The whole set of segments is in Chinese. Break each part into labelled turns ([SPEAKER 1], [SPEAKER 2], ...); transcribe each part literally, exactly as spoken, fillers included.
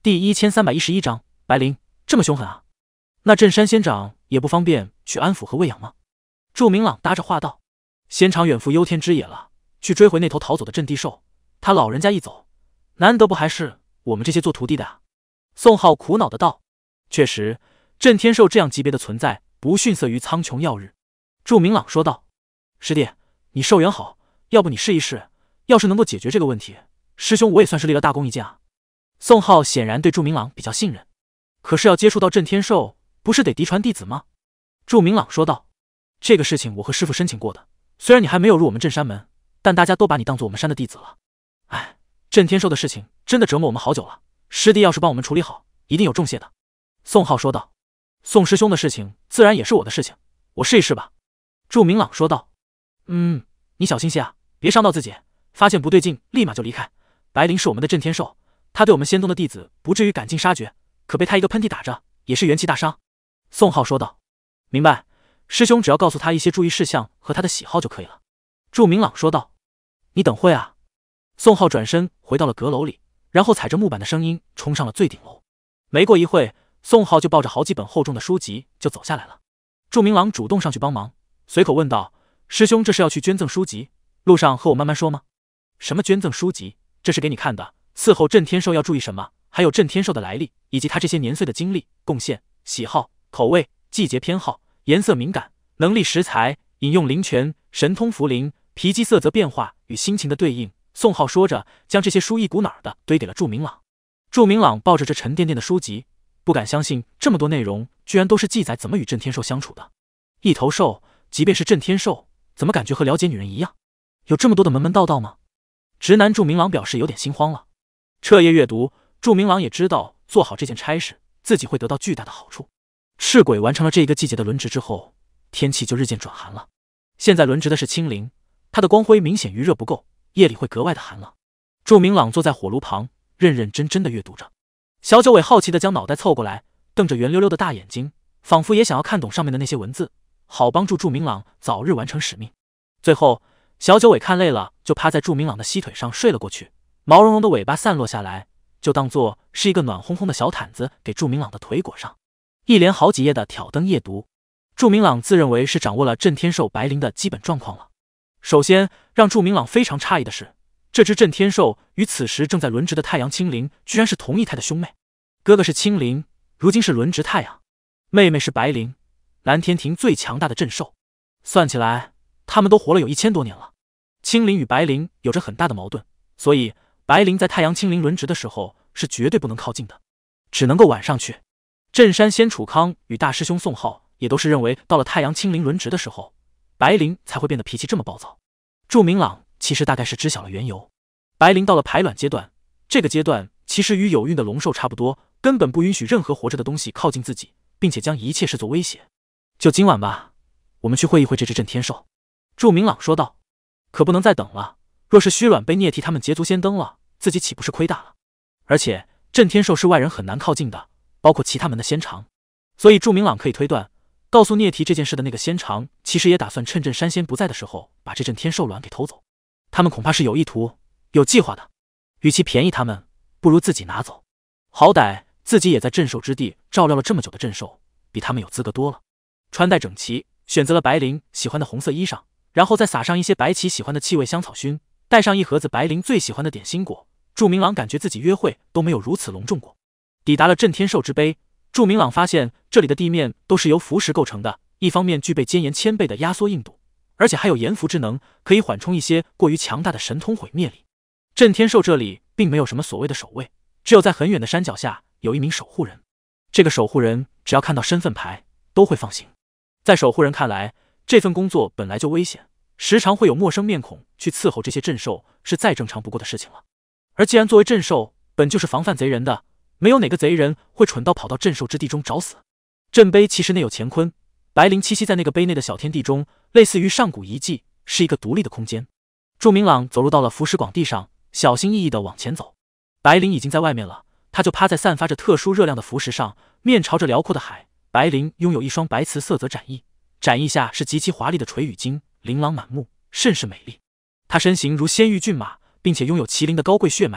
[SPEAKER 1] 第一千三百一十一章，白灵这么凶狠啊？那镇山仙长也不方便去安抚和喂养吗？祝明朗搭着话道：“仙长远赴幽天之野了，去追回那头逃走的镇地兽。他老人家一走，难得不还是我们这些做徒弟的啊？”宋浩苦恼的道：“确实，镇天兽这样级别的存在，不逊色于苍穹耀日。”祝明朗说道：“师弟，你寿元好，要不你试一试？要是能够解决这个问题，师兄我也算是立了大功一件啊。”宋浩显然对祝明朗比较信任，可是要接触到镇天兽，不是得嫡传弟子吗？祝明朗说道：“这个事情我和师父申请过的，虽然你还没有入我们镇山门，但大家都把你当做我们山的弟子了。哎，镇天兽的事情真的折磨我们好久了，师弟要是帮我们处理好，一定有重谢的。”宋浩说道：“宋师兄的事情自然也是我的事情，我试一试吧。”祝明朗说道：“嗯，你小心些啊，别伤到自己，发现不对劲立马就离开。白灵是我们的镇天兽，他对我们仙宗的弟子不至于赶尽杀绝，可被他一个喷嚏打着，也是元气大伤。”宋浩说道：“明白，师兄只要告诉他一些注意事项和他的喜好就可以了。”祝明朗说道：“你等会啊。”宋浩转身回到了阁楼里，然后踩着木板的声音冲上了最顶楼。没过一会，宋浩就抱着好几本厚重的书籍就走下来了。祝明朗主动上去帮忙，随口问道：“师兄这是要去捐赠书籍？路上和我慢慢说吗？”“什么捐赠书籍？这是给你看的，伺候镇天兽要注意什么，还有镇天兽的来历，以及他这些年岁的经历、贡献、喜好、口味、季节偏好、颜色敏感、能力食材、饮用灵泉、神通茯苓、脾气色泽变化与心情的对应。”宋浩说着，将这些书一股脑的堆给了祝明朗。祝明朗抱着这沉甸甸的书籍，不敢相信这么多内容居然都是记载怎么与镇天兽相处的。一头兽，即便是镇天兽，怎么感觉和了解女人一样？有这么多的门门道道吗？直男祝明朗表示有点心慌了。彻夜阅读，祝明朗也知道做好这件差事，自己会得到巨大的好处。赤鬼完成了这一个季节的轮值之后，天气就日渐转寒了。现在轮值的是青灵，它的光辉明显余热不够，夜里会格外的寒冷。祝明朗坐在火炉旁，认认真真的阅读着。小九尾好奇的将脑袋凑过来，瞪着圆溜溜的大眼睛，仿佛也想要看懂上面的那些文字，好帮助祝明朗早日完成使命。最后，小九尾看累了，就趴在祝明朗的膝腿上睡了过去，毛茸茸的尾巴散落下来，就当做是一个暖烘烘的小毯子给祝明朗的腿裹上。一连好几页的挑灯夜读，祝明朗自认为是掌握了镇天兽白灵的基本状况了。首先让祝明朗非常诧异的是，这只镇天兽与此时正在轮值的太阳青灵居然是同一胎的兄妹。哥哥是青灵，如今是轮值太阳，妹妹是白灵，蓝天庭最强大的镇兽。算起来他们都活了有一千多年了。青灵与白灵有着很大的矛盾，所以白灵在太阳青灵轮值的时候是绝对不能靠近的，只能够晚上去。镇山仙楚康与大师兄宋浩也都是认为到了太阳青灵轮值的时候，白灵才会变得脾气这么暴躁。祝明朗其实大概是知晓了缘由。白灵到了排卵阶段，这个阶段其实与有孕的龙兽差不多，根本不允许任何活着的东西靠近自己，并且将一切视作威胁。就今晚吧，我们去会一会这只镇天兽。祝明朗说道。可不能再等了，若是虚卵被聂替他们捷足先登了，自己岂不是亏大了？而且镇天兽是外人很难靠近的，包括其他门的仙长，所以祝明朗可以推断，告诉聂提这件事的那个仙长其实也打算趁镇山仙不在的时候把这镇天兽卵给偷走。他们恐怕是有意图有计划的，与其便宜他们，不如自己拿走。好歹自己也在镇兽之地照料了这么久的镇兽，比他们有资格多了。穿戴整齐，选择了白灵喜欢的红色衣裳，然后再撒上一些白起喜欢的气味香草熏，带上一盒子白灵最喜欢的点心果。祝明朗感觉自己约会都没有如此隆重过。抵达了镇天兽之碑，祝明朗发现这里的地面都是由符石构成的，一方面具备坚岩千倍的压缩硬度，而且还有岩符之能，可以缓冲一些过于强大的神通毁灭力。镇天兽这里并没有什么所谓的守卫，只有在很远的山脚下有一名守护人。这个守护人只要看到身份牌都会放行。在守护人看来，这份工作本来就危险，时常会有陌生面孔去伺候这些镇兽，是再正常不过的事情了。而既然作为镇兽本就是防范贼人的，没有哪个贼人会蠢到跑到镇兽之地中找死。镇碑其实内有乾坤，白灵栖息在那个碑内的小天地中，类似于上古遗迹，是一个独立的空间。祝明朗走入到了符石广地上，小心翼翼地往前走。白灵已经在外面了，他就趴在散发着特殊热量的符石上，面朝着辽阔的海。白灵拥有一双白瓷色泽斩翼，斩翼下是极其华丽的垂羽睛，琳琅满目，甚是美丽。她身形如仙玉骏马，并且拥有麒麟的高贵血脉，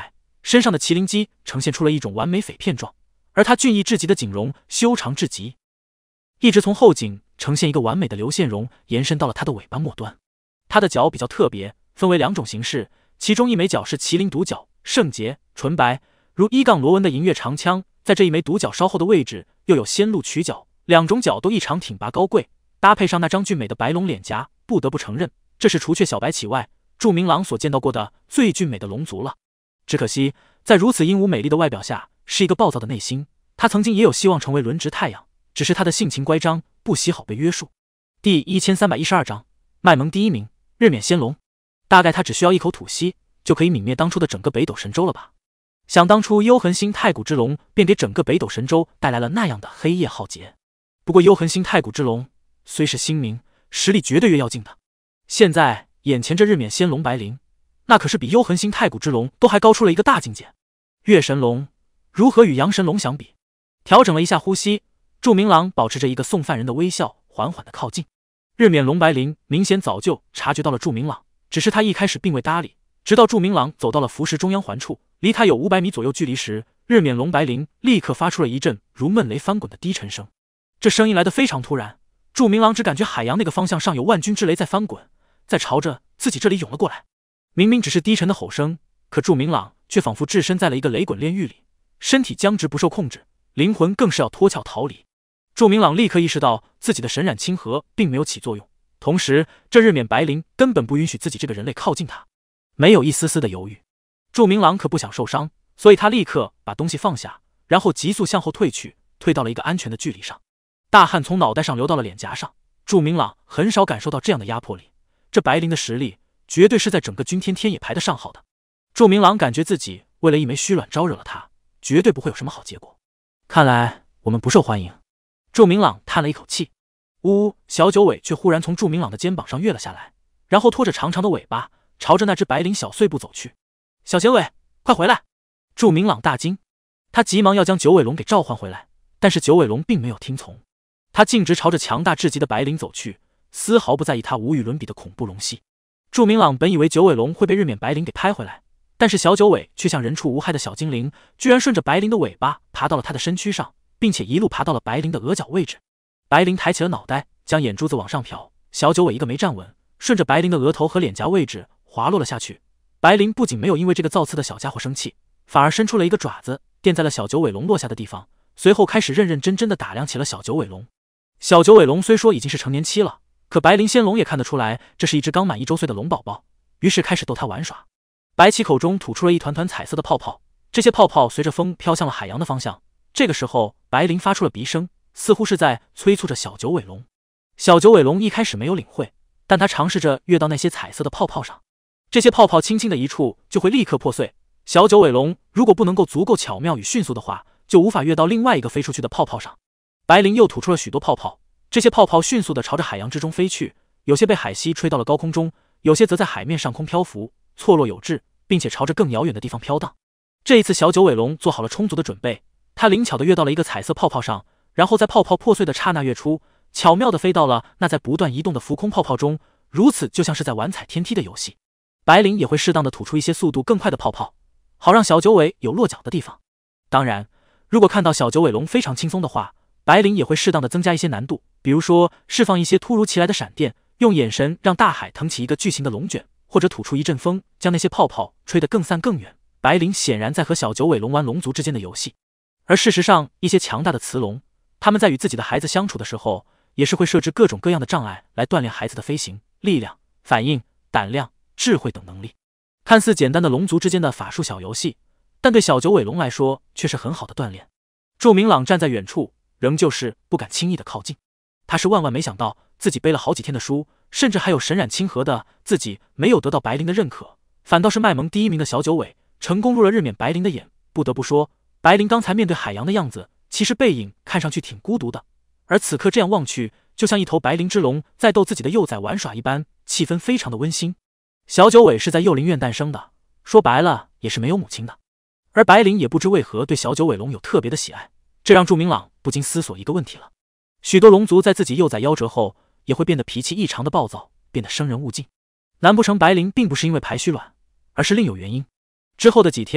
[SPEAKER 1] 身上的麒麟肌呈现出了一种完美匪片状，而他俊逸至极的颈容修长至极，一直从后颈呈现一个完美的流线容，延伸到了他的尾巴末端。他的角比较特别，分为两种形式，其中一枚角是麒麟独角，圣洁纯白，如一杠螺纹的银月长枪，在这一枚独角稍后的位置又有仙鹿曲角，两种角都异常挺拔高贵，搭配上那张俊美的白龙脸颊，不得不承认，这是除却小白起外，祝明朗所见到过的最俊美的龙族了。只可惜，在如此英武美丽的外表下，是一个暴躁的内心。他曾经也有希望成为轮值太阳，只是他的性情乖张，不喜好被约束。第一千三百一十二章，麦蒙第一名，日冕仙龙。大概他只需要一口吐息，就可以泯灭当初的整个北斗神州了吧？想当初幽痕星太古之龙便给整个北斗神州带来了那样的黑夜浩劫。不过幽痕星太古之龙虽是新名，实力绝对越要劲的。现在眼前这日冕仙龙白灵，那可是比幽痕星太古之龙都还高出了一个大境界。月神龙如何与阳神龙相比？调整了一下呼吸，祝明朗保持着一个送饭人的微笑，缓缓的靠近。日冕龙白灵明显早就察觉到了祝明朗，只是他一开始并未搭理，直到祝明朗走到了浮石中央环处，离他有五百米左右距离时，日冕龙白灵立刻发出了一阵如闷雷翻滚的低沉声。这声音来得非常突然，祝明朗只感觉海洋那个方向上有万钧之雷在翻滚，在朝着自己这里涌了过来。明明只是低沉的吼声，可祝明朗却仿佛置身在了一个雷滚炼狱里，身体僵直不受控制，灵魂更是要脱壳逃离。祝明朗立刻意识到自己的神染清河并没有起作用，同时这日冕白灵根本不允许自己这个人类靠近他，没有一丝丝的犹豫。祝明朗可不想受伤，所以他立刻把东西放下，然后急速向后退去，退到了一个安全的距离上。大汗从脑袋上流到了脸颊上，祝明朗很少感受到这样的压迫力，这白灵的实力绝对是在整个军天天野排的上号的。祝明朗感觉自己为了一枚虚卵招惹了他，绝对不会有什么好结果。看来我们不受欢迎。祝明朗叹了一口气。呜呜，小九尾却忽然从祝明朗的肩膀上跃了下来，然后拖着长长的尾巴朝着那只白灵小碎步走去。小九尾，快回来！祝明朗大惊，他急忙要将九尾龙给召唤回来，但是九尾龙并没有听从，他径直朝着强大至极的白灵走去，丝毫不在意他无与伦比的恐怖龙息。祝明朗本以为九尾龙会被日冕白灵给拍回来，但是小九尾却像人畜无害的小精灵，居然顺着白灵的尾巴爬到了他的身躯上，并且一路爬到了白灵的额角位置。白灵抬起了脑袋，将眼珠子往上瞟，小九尾一个没站稳，顺着白灵的额头和脸颊位置滑落了下去。白灵不仅没有因为这个造次的小家伙生气，反而伸出了一个爪子垫在了小九尾龙落下的地方，随后开始认认真真的打量起了小九尾龙。小九尾龙虽说已经是成年期了，可白灵仙龙也看得出来这是一只刚满一周岁的龙宝宝，于是开始逗它玩耍。白鳍口中吐出了一团团彩色的泡泡，这些泡泡随着风飘向了海洋的方向。这个时候白灵发出了鼻声，似乎是在催促着小九尾龙。小九尾龙一开始没有领会，但他尝试着跃到那些彩色的泡泡上，这些泡泡轻轻的一触就会立刻破碎。小九尾龙如果不能够足够巧妙与迅速的话，就无法跃到另外一个飞出去的泡泡上。白灵又吐出了许多泡泡，这些泡泡迅速的朝着海洋之中飞去，有些被海吸吹到了高空中，有些则在海面上空漂浮，错落有致，并且朝着更遥远的地方飘荡。这一次小九尾龙做好了充足的准备，他灵巧的跃到了一个彩色泡泡上，然后在泡泡破碎的刹那跃出，巧妙的飞到了那在不断移动的浮空泡泡中，如此就像是在玩踩天梯的游戏。白灵也会适当的吐出一些速度更快的泡泡，好让小九尾有落脚的地方。当然，如果看到小九尾龙非常轻松的话，白灵也会适当的增加一些难度，比如说释放一些突如其来的闪电，用眼神让大海腾起一个巨型的龙卷，或者吐出一阵风，将那些泡泡吹得更散更远。白灵显然在和小九尾龙玩龙族之间的游戏。而事实上，一些强大的雌龙，他们在与自己的孩子相处的时候，也是会设置各种各样的障碍来锻炼孩子的飞行、力量、反应、胆量、智慧等能力。看似简单的龙族之间的法术小游戏，但对小九尾龙来说却是很好的锻炼。祝明朗站在远处，仍旧是不敢轻易的靠近。他是万万没想到，自己背了好几天的书，甚至还有神染清河的自己没有得到白灵的认可，反倒是麦蒙第一名的小九尾成功入了日冕白灵的眼。不得不说，白灵刚才面对海洋的样子，其实背影看上去挺孤独的，而此刻这样望去，就像一头白灵之龙在逗自己的幼崽玩耍一般，气氛非常的温馨。小九尾是在幼灵院诞生的，说白了也是没有母亲的，而白灵也不知为何对小九尾龙有特别的喜爱，这让祝明朗不禁思索一个问题了：许多龙族在自己幼崽夭折后，也会变得脾气异常的暴躁，变得生人勿近。难不成白灵并不是因为排虚卵，而是另有原因？之后的几天，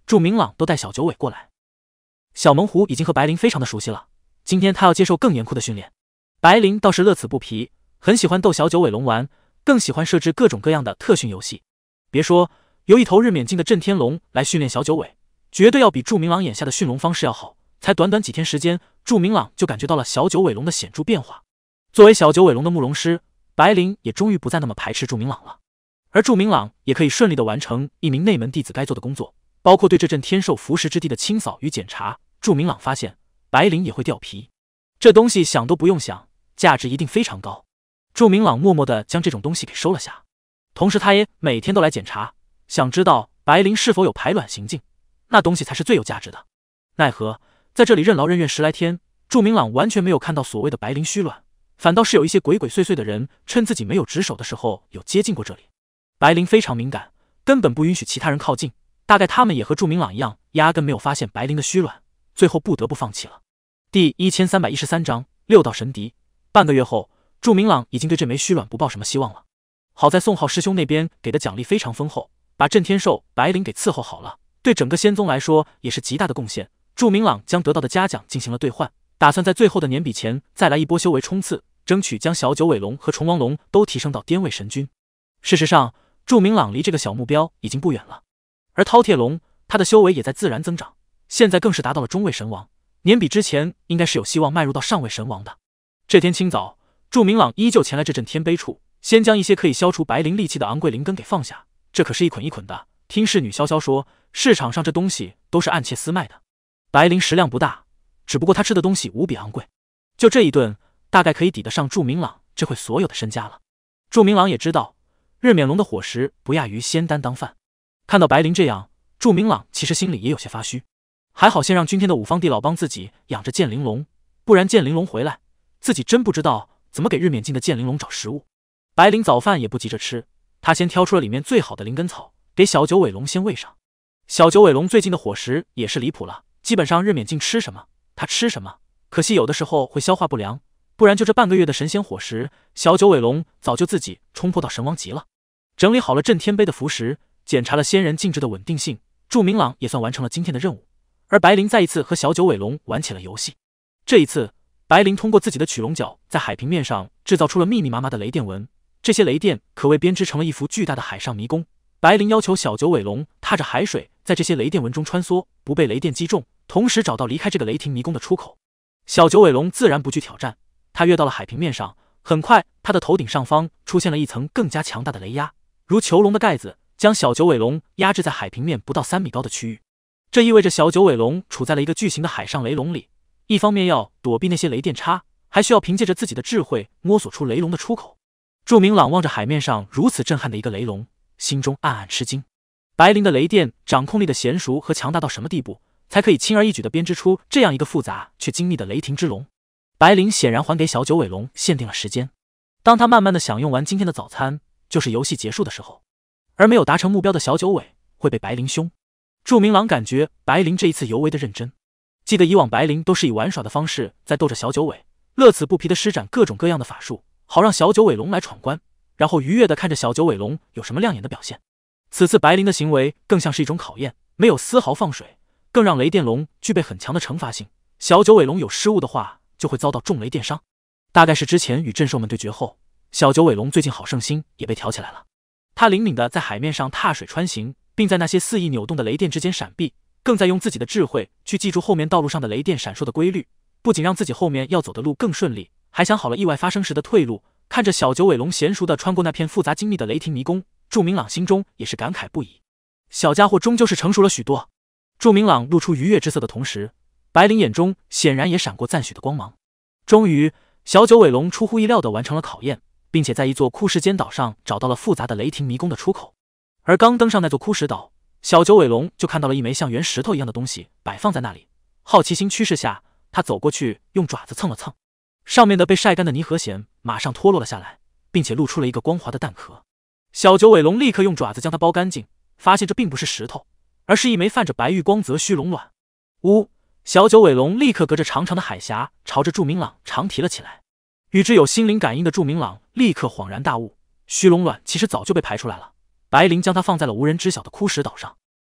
[SPEAKER 1] 祝明朗都带小九尾过来。小猛虎已经和白灵非常的熟悉了，今天他要接受更严酷的训练。白灵倒是乐此不疲，很喜欢逗小九尾龙玩，更喜欢设置各种各样的特训游戏。别说由一头日冕境的震天龙来训练小九尾，绝对要比祝明朗眼下的驯龙方式要好。才短短几天时间，祝明朗就感觉到了小九尾龙的显著变化。作为小九尾龙的慕容师，白灵也终于不再那么排斥祝明朗了。而祝明朗也可以顺利的完成一名内门弟子该做的工作，包括对这阵天兽伏食之地的清扫与检查。祝明朗发现白灵也会掉皮，这东西想都不用想，价值一定非常高。祝明朗默默地将这种东西给收了下，同时他也每天都来检查，想知道白灵是否有排卵行径，那东西才是最有价值的。奈何在这里任劳任怨十来天，祝明朗完全没有看到所谓的白灵虚卵，反倒是有一些鬼鬼祟祟的人趁自己没有值守的时候有接近过这里。白灵非常敏感，根本不允许其他人靠近，大概他们也和祝明朗一样，压根没有发现白灵的虚卵，最后不得不放弃了。第一千三百一十三章六道神敌。半个月后，祝明朗已经对这枚虚卵不抱什么希望了。好在宋浩师兄那边给的奖励非常丰厚，把震天兽白灵给伺候好了，对整个仙宗来说也是极大的贡献。祝明朗将得到的嘉奖进行了兑换，打算在最后的年比前再来一波修为冲刺，争取将小九尾龙和虫王龙都提升到巅位神君。事实上，祝明朗离这个小目标已经不远了，而饕餮龙他的修为也在自然增长，现在更是达到了中位神王，年比之前应该是有希望迈入到上位神王的。这天清早，祝明朗依旧前来这阵天碑处，先将一些可以消除白灵戾气的昂贵灵根给放下，这可是一捆一捆的。听侍女潇潇说，市场上这东西都是按切丝卖的。白灵食量不大，只不过他吃的东西无比昂贵，就这一顿大概可以抵得上祝明朗这回所有的身家了。祝明朗也知道日冕龙的伙食不亚于仙丹当饭，看到白灵这样，祝明朗其实心里也有些发虚。还好先让君天的五方地老帮自己养着剑灵龙，不然剑灵龙回来，自己真不知道怎么给日冕境的剑灵龙找食物。白灵早饭也不急着吃，他先挑出了里面最好的灵根草，给小九尾龙先喂上。小九尾龙最近的伙食也是离谱了，基本上日冕境吃什么他吃什么，可惜有的时候会消化不良，不然就这半个月的神仙伙食，小九尾龙早就自己冲破到神王级了。整理好了震天碑的符石，检查了仙人静止的稳定性，祝明朗也算完成了今天的任务。而白灵再一次和小九尾龙玩起了游戏。这一次，白灵通过自己的取龙角在海平面上制造出了密密麻麻的雷电纹，这些雷电可谓编织成了一幅巨大的海上迷宫。白灵要求小九尾龙踏着海水在这些雷电纹中穿梭，不被雷电击中，同时找到离开这个雷霆迷宫的出口。小九尾龙自然不惧挑战，他跃到了海平面上，很快他的头顶上方出现了一层更加强大的雷压，如囚笼的盖子将小九尾龙压制在海平面不到三米高的区域。这意味着小九尾龙处在了一个巨型的海上雷笼里，一方面要躲避那些雷电叉，还需要凭借着自己的智慧摸索出雷笼的出口。祝明朗望着海面上如此震撼的一个雷笼，心中暗暗吃惊。白灵的雷电掌控力的娴熟和强大到什么地步，才可以轻而易举地编织出这样一个复杂却精密的雷霆之龙？白灵显然还给小九尾龙限定了时间，当他慢慢地享用完今天的早餐，就是游戏结束的时候。而没有达成目标的小九尾会被白灵凶。祝明朗感觉白灵这一次尤为的认真，记得以往白灵都是以玩耍的方式在逗着小九尾，乐此不疲地施展各种各样的法术，好让小九尾龙来闯关，然后愉悦地看着小九尾龙有什么亮眼的表现。此次白灵的行为更像是一种考验，没有丝毫放水，更让雷电龙具备很强的惩罚性。小九尾龙有失误的话，就会遭到重雷电伤。大概是之前与镇兽们对决后，小九尾龙最近好胜心也被挑起来了。他灵敏地在海面上踏水穿行，并在那些肆意扭动的雷电之间闪避，更在用自己的智慧去记住后面道路上的雷电闪烁的规律，不仅让自己后面要走的路更顺利，还想好了意外发生时的退路。看着小九尾龙娴熟地穿过那片复杂精密的雷霆迷宫，祝明朗心中也是感慨不已。小家伙终究是成熟了许多。祝明朗露出愉悦之色的同时，白灵眼中显然也闪过赞许的光芒。终于，小九尾龙出乎意料地完成了考验，并且在一座枯石尖岛上找到了复杂的雷霆迷宫的出口。而刚登上那座枯石岛，小九尾龙就看到了一枚像圆石头一样的东西摆放在那里。好奇心驱使下，他走过去用爪子蹭了蹭，上面的被晒干的泥河藓马上脱落了下来，并且露出了一个光滑的蛋壳。小九尾龙立刻用爪子将它剥干净，发现这并不是石头，而是一枚泛着白玉光泽虚龙卵。呜！小九尾龙立刻隔着长长的海峡朝着祝明朗长提了起来。与之有心灵感应的祝明朗立刻恍然大悟，虚龙卵其实早就被排出来了，白灵将它放在了无人知晓的枯石岛上。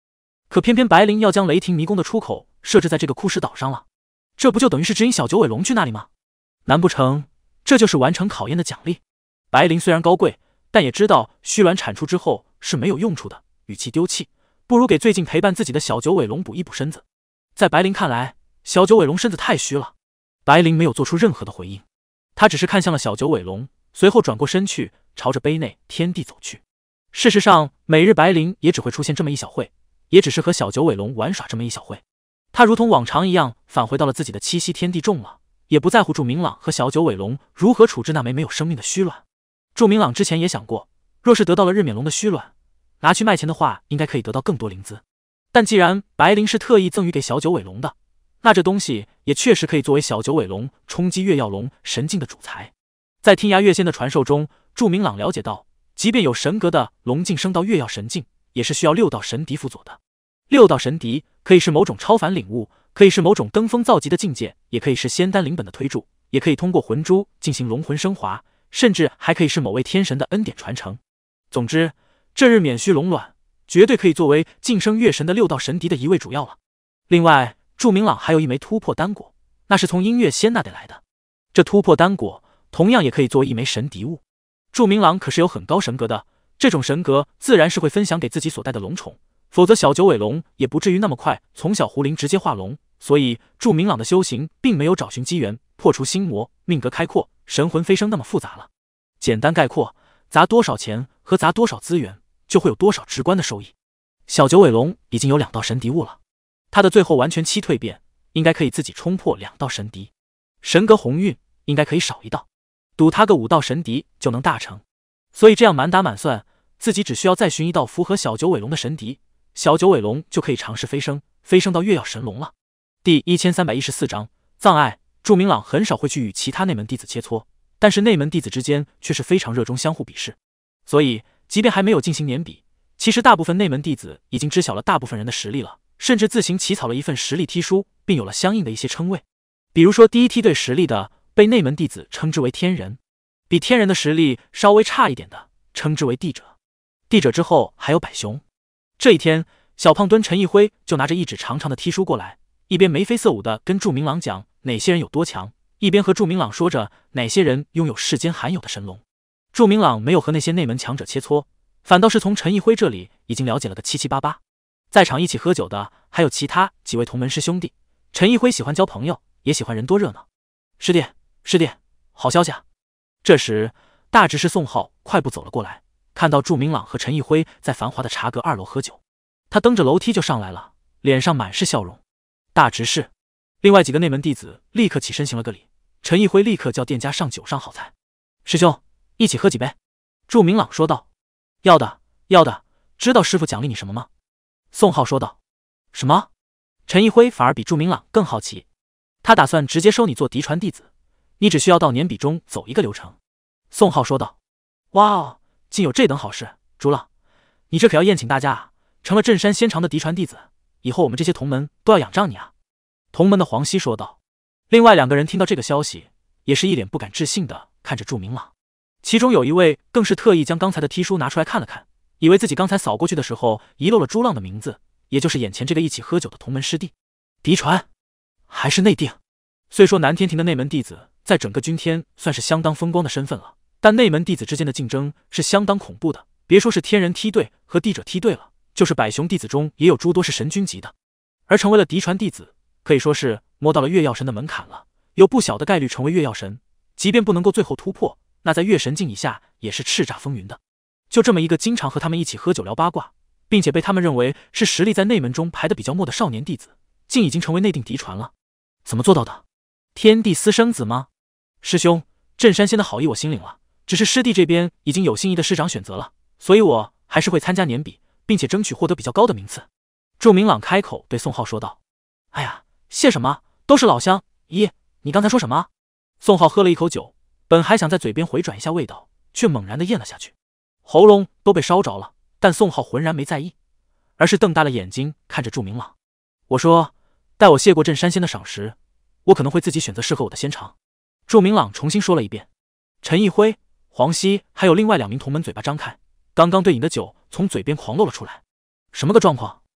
[SPEAKER 1] 可偏偏白灵要将雷霆迷宫的出口设置在这个库什岛上了，这不就等于是指引小九尾龙去那里吗？难不成这就是完成考验的奖励？白灵虽然高贵，但也知道虚卵产出之后是没有用处的，与其丢弃，不如给最近陪伴自己的小九尾龙补一补身子。在白灵看来，小九尾龙身子太虚了。白灵没有做出任何的回应，他只是看向了小九尾龙，随后转过身去，朝着杯内天地走去。事实上，每日白灵也只会出现这么一小会，也只是和小九尾龙玩耍这么一小会。他如同往常一样返回到了自己的栖息天地中了，也不在乎祝明朗和小九尾龙如何处置那枚没有生命的虚卵。祝明朗之前也想过，若是得到了日冕龙的虚卵，拿去卖钱的话，应该可以得到更多灵资。但既然白灵是特意赠予给小九尾龙的，那这东西也确实可以作为小九尾龙冲击月曜龙神境的主材。在天涯月仙的传授中，祝明朗了解到，即便有神格的龙境升到月曜神境，也是需要六道神笛辅佐的。六道神笛可以是某种超凡领悟，可以是某种登峰造极的境界，也可以是仙丹灵本的推助，也可以通过魂珠进行龙魂升华，甚至还可以是某位天神的恩典传承。总之，这日免虚龙卵绝对可以作为晋升月神的六道神笛的一味主要了。另外，祝明朗还有一枚突破丹果，那是从音乐仙那得来的。这突破丹果同样也可以作为一枚神笛物。祝明朗可是有很高神格的，这种神格自然是会分享给自己所带的龙宠，否则小九尾龙也不至于那么快从小狐灵直接化龙。所以祝明朗的修行并没有找寻机缘破除心魔，命格开阔，神魂飞升那么复杂了。简单概括，砸多少钱和砸多少资源，就会有多少直观的收益。小九尾龙已经有两道神笛物了，他的最后完全期蜕变应该可以自己冲破两道神笛，神格鸿运应该可以少一道，赌他个五道神笛就能大成。所以这样满打满算，自己只需要再寻一道符合小九尾龙的神笛，小九尾龙就可以尝试飞升，飞升到月曜神龙了。第一千三百一十四章葬爱。祝明朗很少会去与其他内门弟子切磋，但是内门弟子之间却是非常热衷相互比试，所以即便还没有进行年比，其实大部分内门弟子已经知晓了大部分人的实力了，甚至自行起草了一份实力梯书，并有了相应的一些称谓。比如说第一梯队实力的被内门弟子称之为天人，比天人的实力稍微差一点的称之为地者，地者之后还有百雄。这一天，小胖墩陈一辉就拿着一纸长长的梯书过来，一边眉飞色舞地跟祝明朗讲哪些人有多强，一边和祝明朗说着哪些人拥有世间罕有的神龙。祝明朗没有和那些内门强者切磋，反倒是从陈一辉这里已经了解了个七七八八。在场一起喝酒的还有其他几位同门师兄弟。陈一辉喜欢交朋友，也喜欢人多热闹。师弟，师弟，好消息啊！这时，大执事宋浩快步走了过来，看到祝明朗和陈一辉在繁华的茶阁二楼喝酒，他蹬着楼梯就上来了，脸上满是笑容。大执事，另外几个内门弟子立刻起身行了个礼。陈一辉立刻叫店家上酒上好菜。师兄，一起喝几杯？祝明朗说道。要的，要的。知道师傅奖励你什么吗？宋浩说道。什么？陈一辉反而比祝明朗更好奇。他打算直接收你做嫡传弟子，你只需要到年比中走一个流程。宋浩说道。哇哦，竟有这等好事！朱浪，你这可要宴请大家啊！成了镇山仙长的嫡传弟子，以后我们这些同门都要仰仗你啊！同门的黄熙说道。另外两个人听到这个消息，也是一脸不敢置信的看着祝明朗，其中有一位更是特意将刚才的梯书拿出来看了看，以为自己刚才扫过去的时候遗漏了朱浪的名字，也就是眼前这个一起喝酒的同门师弟。嫡传还是内定？虽说南天庭的内门弟子在整个军天算是相当风光的身份了，但内门弟子之间的竞争是相当恐怖的，别说是天人梯队和地者梯队了，就是百雄弟子中也有诸多是神军级的。而成为了嫡传弟子，可以说是摸到了月曜神的门槛了，有不小的概率成为月曜神，即便不能够最后突破，那在月神境以下也是叱咤风云的。就这么一个经常和他们一起喝酒聊八卦，并且被他们认为是实力在内门中排得比较末的少年弟子，竟已经成为内定嫡传了。怎么做到的？天地私生子吗？师兄，镇山仙的好意我心领了，只是师弟这边已经有心仪的师长选择了，所以我还是会参加年比，并且争取获得比较高的名次。祝明朗开口对宋浩说道。哎呀，谢什么，都是老乡。咦，你刚才说什么？宋浩喝了一口酒，本还想在嘴边回转一下味道，却猛然的咽了下去，喉咙都被烧着了。但宋浩浑然没在意，而是瞪大了眼睛看着祝明朗。我说，待我谢过镇山仙的赏识，我可能会自己选择适合我的仙长。祝明朗重新说了一遍。陈一辉、黄熙还有另外两名同门嘴巴张开，刚刚对饮的酒从嘴边狂漏了出来。什么个状况？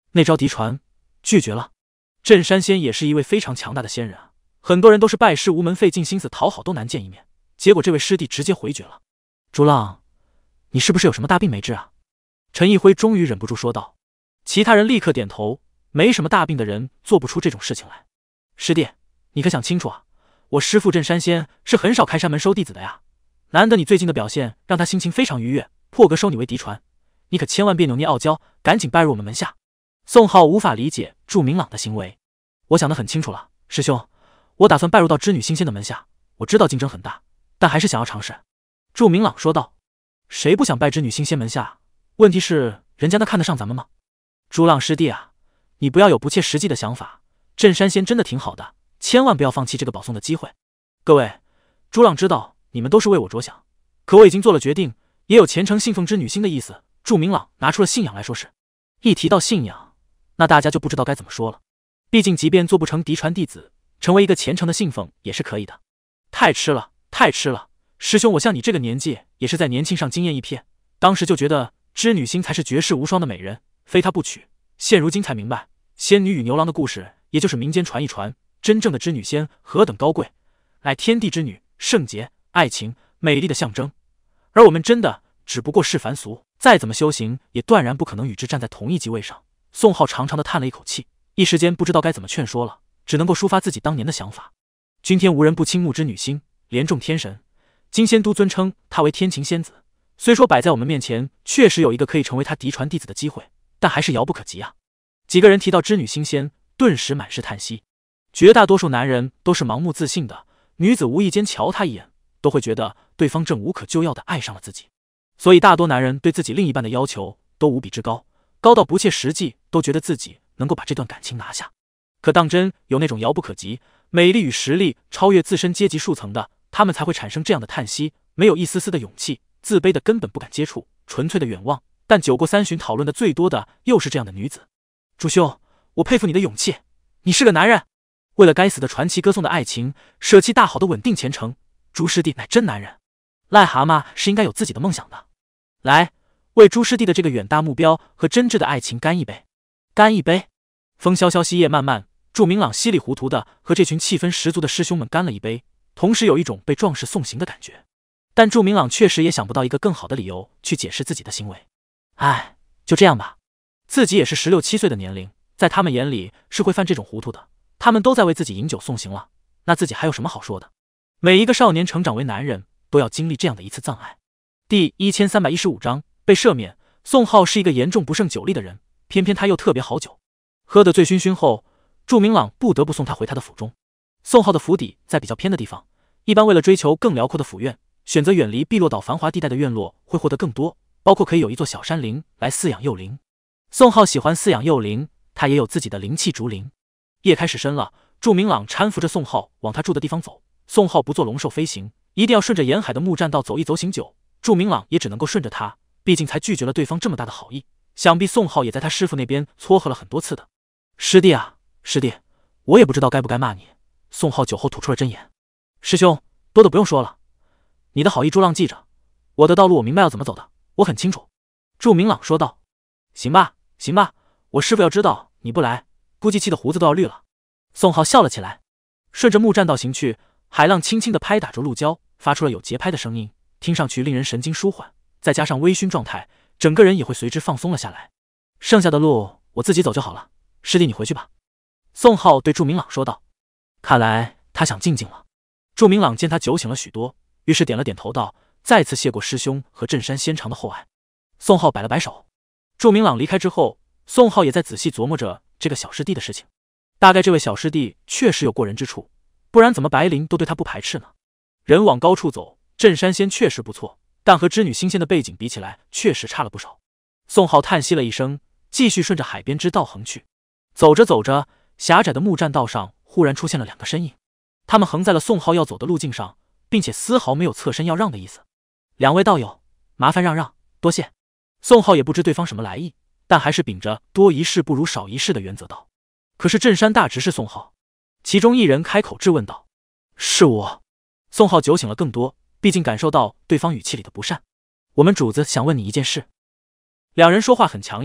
[SPEAKER 1] 那招嫡传拒绝了。镇山仙也是一位非常强大的仙人啊，很多人都是拜师无门，费尽心思讨好都难见一面，结果这位师弟直接回绝了。朱浪，你是不是有什么大病没治啊？陈一辉终于忍不住说道。其他人立刻点头，没什么大病的人做不出这种事情来。师弟，你可想清楚啊，我师父镇山仙是很少开山门收弟子的呀，难得你最近的表现让他心情非常愉悦，破格收你为嫡传，你可千万别扭捏傲娇，赶紧拜入我们门下。宋浩无法理解祝明朗的行为。我想得很清楚了，师兄，我打算拜入到织女星仙的门下，我知道竞争很大，但还是想要尝试。祝明朗说道。谁不想拜织女星仙门下？问题是人家那看得上咱们吗？朱浪师弟啊，你不要有不切实际的想法，镇山仙真的挺好的，千万不要放弃这个保送的机会。各位，朱浪知道你们都是为我着想，可我已经做了决定，也有虔诚信奉织女星的意思。祝明朗拿出了信仰来说事，一提到信仰，那大家就不知道该怎么说了。毕竟即便做不成嫡传弟子，成为一个虔诚的信奉也是可以的。太吃了，太吃了！师兄，我像你这个年纪，也是在年轻上惊艳一瞥，当时就觉得织女星才是绝世无双的美人，非她不娶。现如今才明白，仙女与牛郎的故事也就是民间传一传，真正的织女仙何等高贵，乃天地之女，圣洁、爱情、美丽的象征。而我们真的只不过是凡俗，再怎么修行，也断然不可能与之站在同一级位上。宋浩长长的叹了一口气，一时间不知道该怎么劝说了，只能够抒发自己当年的想法。君天无人不倾慕织女星，连众天神，金仙都尊称她为天晴仙子。虽说摆在我们面前确实有一个可以成为她嫡传弟子的机会，但还是遥不可及啊。几个人提到织女星仙，顿时满是叹息。绝大多数男人都是盲目自信的，女子无意间瞧他一眼，都会觉得对方正无可救药的爱上了自己，所以大多男人对自己另一半的要求都无比之高，高到不切实际，都觉得自己能够把这段感情拿下。可当真有那种遥不可及、美丽与实力超越自身阶级数层的，他们才会产生这样的叹息，没有一丝丝的勇气，自卑的根本不敢接触，纯粹的远望。但酒过三巡讨论的最多的又是这样的女子。朱兄，我佩服你的勇气，你是个男人，为了该死的传奇歌颂的爱情，舍弃大好的稳定前程，朱师弟乃真男人。癞蛤蟆是应该有自己的梦想的。来，为朱师弟的这个远大目标和真挚的爱情干一杯！干一杯！风萧萧，夕夜漫漫，祝明朗稀里糊涂的和这群气氛十足的师兄们干了一杯，同时有一种被壮士送行的感觉。但祝明朗确实也想不到一个更好的理由去解释自己的行为。唉，就这样吧。自己也是十六七岁的年龄，在他们眼里是会犯这种糊涂的。他们都在为自己饮酒送行了，那自己还有什么好说的？每一个少年成长为男人，都要经历这样的一次葬爱。第一千三百一十五章被赦免。宋浩是一个严重不胜酒力的人，偏偏他又特别好酒，喝得醉醺醺后，祝明朗不得不送他回他的府中。宋浩的府邸在比较偏的地方，一般为了追求更辽阔的府院，选择远离碧落岛繁华地带的院落会获得更多，包括可以有一座小山林来饲养幼灵。宋浩喜欢饲养幼灵，他也有自己的灵气竹林。夜开始深了，祝明朗搀扶着宋浩往他住的地方走。宋浩不做龙兽飞行，一定要顺着沿海的木栈道走一走醒酒，祝明朗也只能够顺着他，毕竟才拒绝了对方这么大的好意，想必宋浩也在他师父那边撮合了很多次的。师弟啊，师弟，我也不知道该不该骂你。宋浩酒后吐出了真言。师兄，多的不用说了，你的好意朱浪记着，我的道路我明白要怎么走的，我很清楚。祝明朗说道。行吧，行吧，我师父要知道你不来，估计气的胡子都要绿了。宋浩笑了起来，顺着木栈道行去，海浪轻轻地拍打着路礁，发出了有节拍的声音，听上去令人神经舒缓，再加上微醺状态，整个人也会随之放松了下来。剩下的路我自己走就好了，师弟你回去吧。宋浩对祝明朗说道。看来他想静静了。祝明朗见他酒醒了许多，于是点了点头道，再次谢过师兄和镇山仙长的厚爱。宋浩摆了摆手。祝明朗离开之后，宋浩也在仔细琢磨着这个小师弟的事情。大概这位小师弟确实有过人之处，不然怎么白灵都对他不排斥呢？人往高处走，镇山仙确实不错，但和织女星仙的背景比起来，确实差了不少。宋浩叹息了一声，继续顺着海边之道横去。走着走着，狭窄的木栈道上忽然出现了两个身影，他们横在了宋浩要走的路径上，并且丝毫没有侧身要让的意思。两位道友，麻烦让让，多谢。宋浩也不知对方什么来意，但还是秉着多一事不如少一事的原则道。可是镇山大执事宋浩，其中一人开口质问道：是我。宋浩酒醒了更多，毕竟感受到对方语气里的不善。我们主子想问你一件事。两人说话很强硬，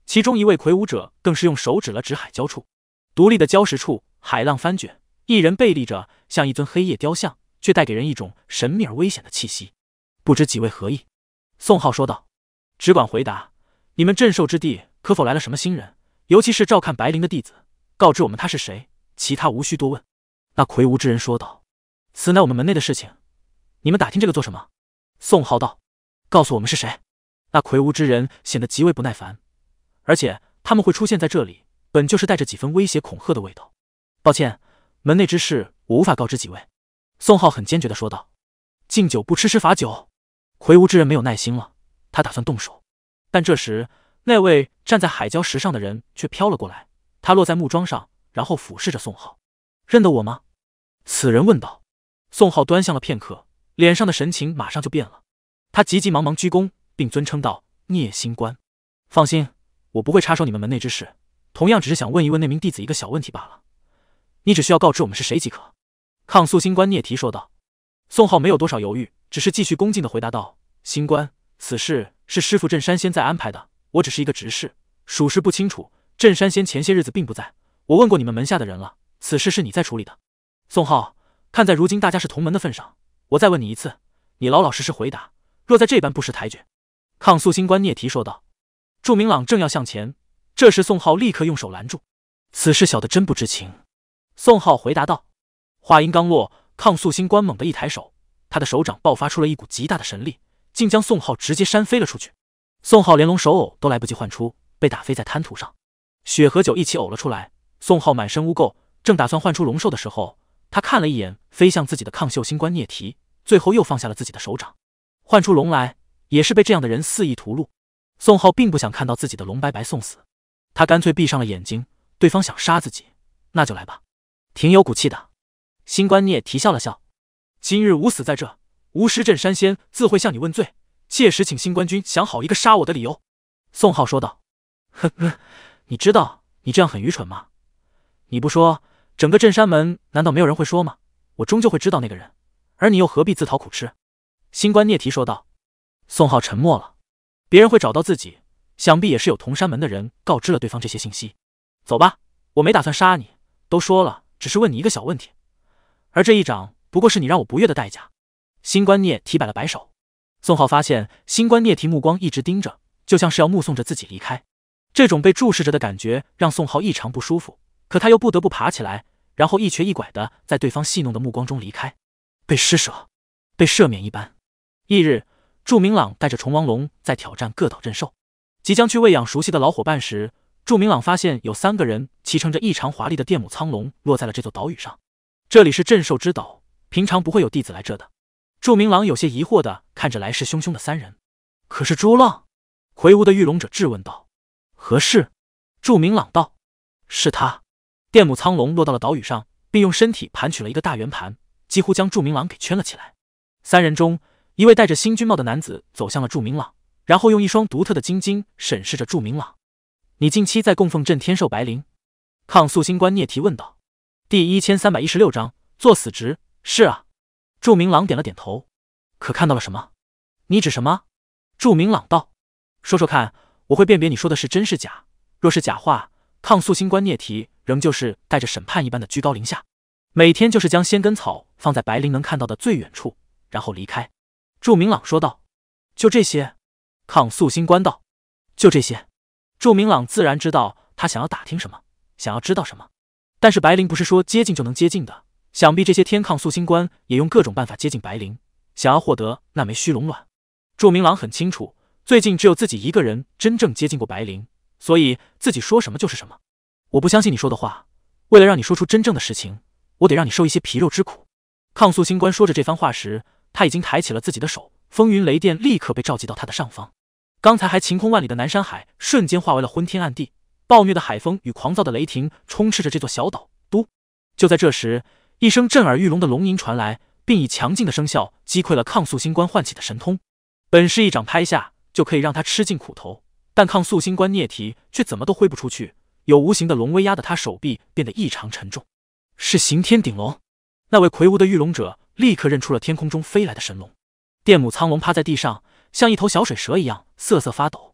[SPEAKER 1] 其中一位魁梧者更是用手指了指海礁处，独立的礁石处，海浪翻卷，一人背立着，像一尊黑夜雕像，却带给人一种神秘而危险的气息。不知几位何意？宋浩说道。只管回答，你们镇守之地可否来了什么新人？尤其是照看白灵的弟子，告知我们他是谁，其他无需多问。那魁梧之人说道。此乃我们门内的事情，你们打听这个做什么？宋浩道。告诉我们是谁。那魁梧之人显得极为不耐烦，而且他们会出现在这里，本就是带着几分威胁恐吓的味道。抱歉，门内之事我无法告知几位。宋浩很坚决地说道。敬酒不吃吃罚酒。魁梧之人没有耐心了，他打算动手，但这时那位站在海礁石上的人却飘了过来，他落在木桩上，然后俯视着宋浩。认得我吗？此人问道。宋浩端详了片刻，脸上的神情马上就变了，他急急忙忙鞠躬，并尊称道：聂星官。放心，我不会插手你们门内之事，同样只是想问一问那名弟子一个小问题罢了，你只需要告知我们是谁即可。抗素星官聂提说道。宋浩没有多少犹豫，只是继续恭敬地回答道：星官，此事是师父镇山仙在安排的，我只是一个执事，属实不清楚。镇山仙前些日子并不在，我问过你们门下的人了，此事是你在处理的。宋浩，看在如今大家是同门的份上，我再问你一次，你老老实实回答，若再这般不识抬举。抗素星官聂提说道。祝明朗正要向前，这时宋浩立刻用手拦住。此事小的真不知情。宋浩回答道。话音刚落，抗素星官猛地一抬手，他的手掌爆发出了一股极大的神力，竟将宋浩直接扇飞了出去。宋浩连龙手偶都来不及唤出，被打飞在滩涂上，血和酒一起呕了出来。宋浩满身污垢，正打算唤出龙兽的时候，他看了一眼飞向自己的抗秀星官聂提，最后又放下了自己的手掌。唤出龙来，也是被这样的人肆意屠戮。宋浩并不想看到自己的龙白白送死，他干脆闭上了眼睛。对方想杀自己，那就来吧，挺有骨气的。星官聂提笑了笑。今日吾死在这，吾师镇山仙自会向你问罪，届时请星官君想好一个杀我的理由。宋浩说道。呵呵，你知道你这样很愚蠢吗？你不说，整个镇山门难道没有人会说吗？我终究会知道那个人，而你又何必自讨苦吃？星官聂提说道。宋浩沉默了。别人会找到自己，想必也是有同山门的人告知了对方这些信息。走吧，我没打算杀你，都说了，只是问你一个小问题，而这一掌不过是你让我不悦的代价。星官聂提摆了摆手。宋浩发现星官聂提目光一直盯着，就像是要目送着自己离开。这种被注视着的感觉让宋浩异常不舒服，可他又不得不爬起来，然后一瘸一拐的在对方戏弄的目光中离开。被施舍，被赦免一般。翌日，祝明朗带着虫王龙在挑战各岛镇兽，即将去喂养熟悉的老伙伴时，祝明朗发现有三个人骑乘着异常华丽的电母苍龙落在了这座岛屿上。这里是镇兽之岛，平常不会有弟子来这的。祝明朗有些疑惑的看着来势汹汹的三人。可是朱浪，魁梧的御龙者质问道。何事？祝明朗道。是他。电母苍龙落到了岛屿上，并用身体盘取了一个大圆盘，几乎将祝明朗给圈了起来。三人中，一位戴着星君帽的男子走向了祝明朗，然后用一双独特的晶晶审视着祝明朗。你近期在供奉镇天兽白灵？抗素星官聂提问道。第一千三百一十六章作死值。是啊。祝明朗点了点头。可看到了什么？你指什么？祝明朗道。说说看，我会辨别你说的是真是假。若是假话，抗素星官聂提仍旧是带着审判一般的居高临下，每天就是将仙根草放在白灵能看到的最远处，然后离开。祝明朗说道。就这些？抗素星官道。就这些。祝明朗自然知道他想要打听什么，想要知道什么，但是白灵不是说接近就能接近的，想必这些天抗素星官也用各种办法接近白灵，想要获得那枚虚龙卵。祝明朗很清楚，最近只有自己一个人真正接近过白灵，所以自己说什么就是什么。我不相信你说的话，为了让你说出真正的实情，我得让你受一些皮肉之苦。抗素星官说着这番话时，他已经抬起了自己的手，风云雷电立刻被召集到他的上方。刚才还晴空万里的南山海瞬间化为了昏天暗地，暴虐的海风与狂躁的雷霆充斥着这座小岛。嘟！就在这时，一声震耳欲聋的龙吟传来，并以强劲的声效击溃了抗素星官唤起的神通。本是一掌拍下就可以让他吃尽苦头，但抗素星官聂提却怎么都挥不出去，有无形的龙威压得他手臂变得异常沉重。是刑天顶龙。那位魁梧的御龙者立刻认出了天空中飞来的神龙。电母苍龙趴在地上，像一头小水蛇一样瑟瑟发抖。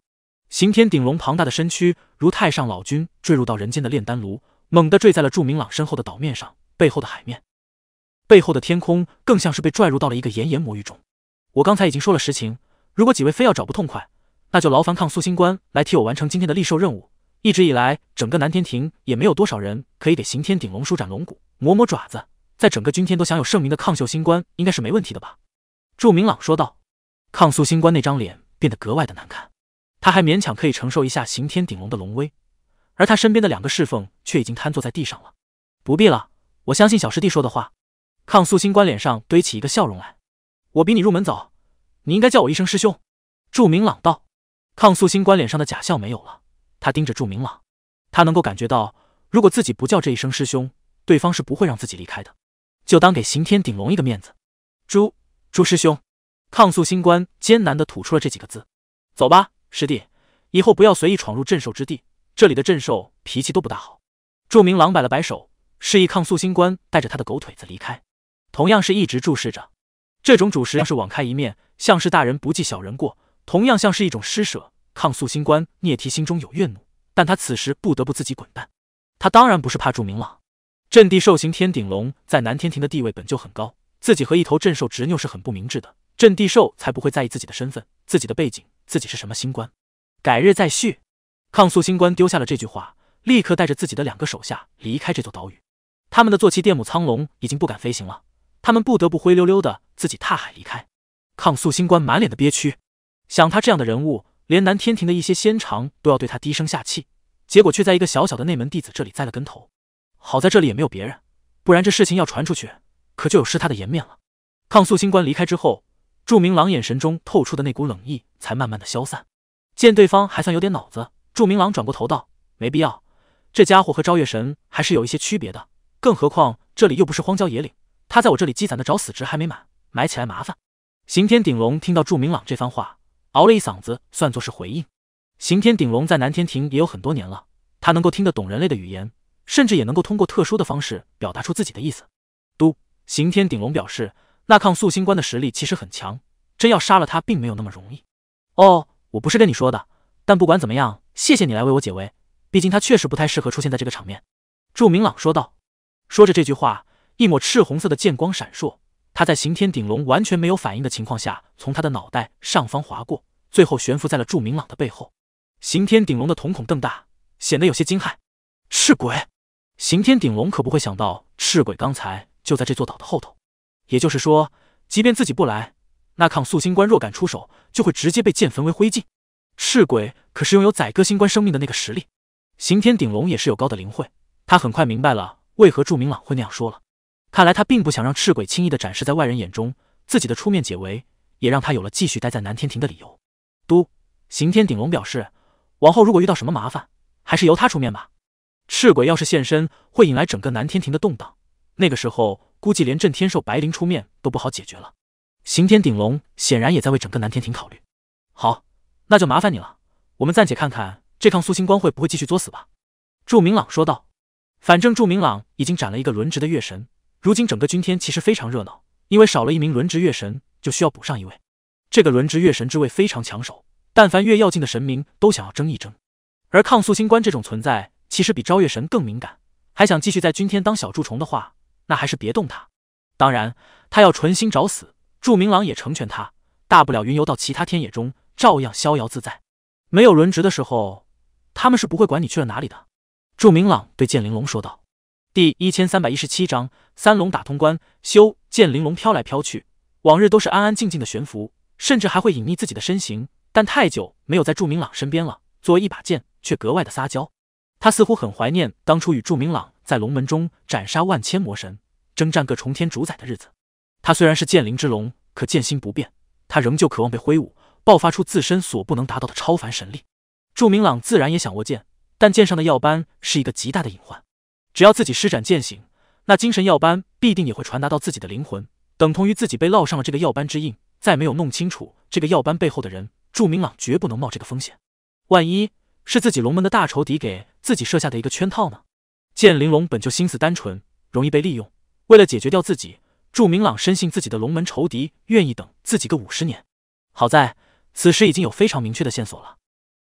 [SPEAKER 1] 刑天顶龙庞大的身躯如太上老君坠入到人间的炼丹炉，猛地坠在了祝明朗身后的岛面上，背后的海面，背后的天空更像是被拽入到了一个炎炎魔域中。我刚才已经说了实情，如果几位非要找不痛快，那就劳烦抗素星官来替我完成今天的利兽任务。一直以来，整个南天庭也没有多少人可以给刑天顶龙舒展龙骨、磨磨爪子，在整个军天都享有盛名的抗秀星官应该是没问题的吧？祝明朗说道。抗素星官那张脸变得格外的难看，他还勉强可以承受一下刑天顶龙的龙威，而他身边的两个侍奉却已经瘫坐在地上了。不必了，我相信小师弟说的话。抗素星官脸上堆起一个笑容来。我比你入门早，你应该叫我一声师兄。祝明朗道。抗素星官脸上的假笑没有了，他盯着祝明朗，他能够感觉到，如果自己不叫这一声师兄，对方是不会让自己离开的，就当给刑天顶龙一个面子。朱朱师兄，抗素星官艰难地吐出了这几个字。走吧，师弟，以后不要随意闯入镇兽之地，这里的镇兽脾气都不大好。祝明朗摆了摆手，示意抗素星官带着他的狗腿子离开，同样是一直注视着。这种主持像是网开一面，像是大人不计小人过，同样像是一种施舍。抗素星官聂提心中有怨怒，但他此时不得不自己滚蛋。他当然不是怕祝明朗，镇地兽刑天顶龙在南天庭的地位本就很高，自己和一头镇兽执拗是很不明智的，镇地兽才不会在意自己的身份、自己的背景、自己是什么星官。改日再续。抗素星官丢下了这句话，立刻带着自己的两个手下离开这座岛屿。他们的坐骑电母苍龙已经不敢飞行了，他们不得不灰溜溜的自己踏海离开。抗素星官满脸的憋屈，想他这样的人物，连南天庭的一些仙长都要对他低声下气，结果却在一个小小的内门弟子这里栽了跟头。好在这里也没有别人，不然这事情要传出去，可就有失他的颜面了。抗素星官离开之后，祝明朗眼神中透出的那股冷意才慢慢的消散。见对方还算有点脑子，祝明朗转过头道：没必要，这家伙和昭月神还是有一些区别的，更何况这里又不是荒郊野岭，他在我这里积攒的找死值还没满，埋起来麻烦。刑天顶龙听到祝明朗这番话，熬了一嗓子算作是回应。刑天顶龙在南天庭也有很多年了，他能够听得懂人类的语言，甚至也能够通过特殊的方式表达出自己的意思。嘟，刑天顶龙表示，那抗素星官的实力其实很强，真要杀了他并没有那么容易。哦，我不是跟你说的，但不管怎么样，谢谢你来为我解围，毕竟他确实不太适合出现在这个场面。祝明朗说道。说着这句话，一抹赤红色的剑光闪烁，他在刑天顶龙完全没有反应的情况下，从他的脑袋上方划过，最后悬浮在了祝明朗的背后。刑天顶龙的瞳孔瞪大，显得有些惊骇。赤鬼！刑天顶龙可不会想到，赤鬼刚才就在这座岛的后头。也就是说，即便自己不来，那抗素星官若敢出手，就会直接被剑焚为灰烬。赤鬼可是拥有宰割星官生命的那个实力。刑天顶龙也是有高的灵慧，他很快明白了为何祝明朗会那样说了。看来他并不想让赤鬼轻易的展示在外人眼中，自己的出面解围，也让他有了继续待在南天庭的理由。嘟，刑天顶龙表示，往后如果遇到什么麻烦，还是由他出面吧。赤鬼要是现身，会引来整个南天庭的动荡，那个时候估计连镇天兽白灵出面都不好解决了。刑天顶龙显然也在为整个南天庭考虑。好，那就麻烦你了，我们暂且看看这抗素星官会不会继续作死吧。祝明朗说道。反正祝明朗已经斩了一个轮值的月神，如今整个军天其实非常热闹，因为少了一名轮值月神，就需要补上一位。这个轮值月神之位非常抢手，但凡越要境的神明都想要争一争。而抗素星官这种存在，其实比昭月神更敏感，还想继续在军天当小蛀虫的话，那还是别动他。当然，他要纯心找死，祝明朗也成全他，大不了云游到其他天野中，照样逍遥自在。没有轮值的时候，他们是不会管你去了哪里的。祝明朗对剑玲珑说道。第一千三百一十七章三龙打通关。修剑玲珑飘来飘去，往日都是安安静静的悬浮，甚至还会隐匿自己的身形，但太久没有在祝明朗身边了，作为一把剑却格外的撒娇。他似乎很怀念当初与祝明朗在龙门中斩杀万千魔神，征战各重天主宰的日子。他虽然是剑灵之龙，可剑心不变，他仍旧渴望被挥舞，爆发出自身所不能达到的超凡神力。祝明朗自然也想握剑，但剑上的药斑是一个极大的隐患，只要自己施展剑形，那精神药斑必定也会传达到自己的灵魂，等同于自己被烙上了这个药斑之印。再没有弄清楚这个药斑背后的人，祝明朗绝不能冒这个风险。万一是自己龙门的大仇敌给自己设下的一个圈套呢？剑玲珑本就心思单纯，容易被利用，为了解决掉自己，祝明朗深信自己的龙门仇敌愿意等自己个五十年。好在此时已经有非常明确的线索了。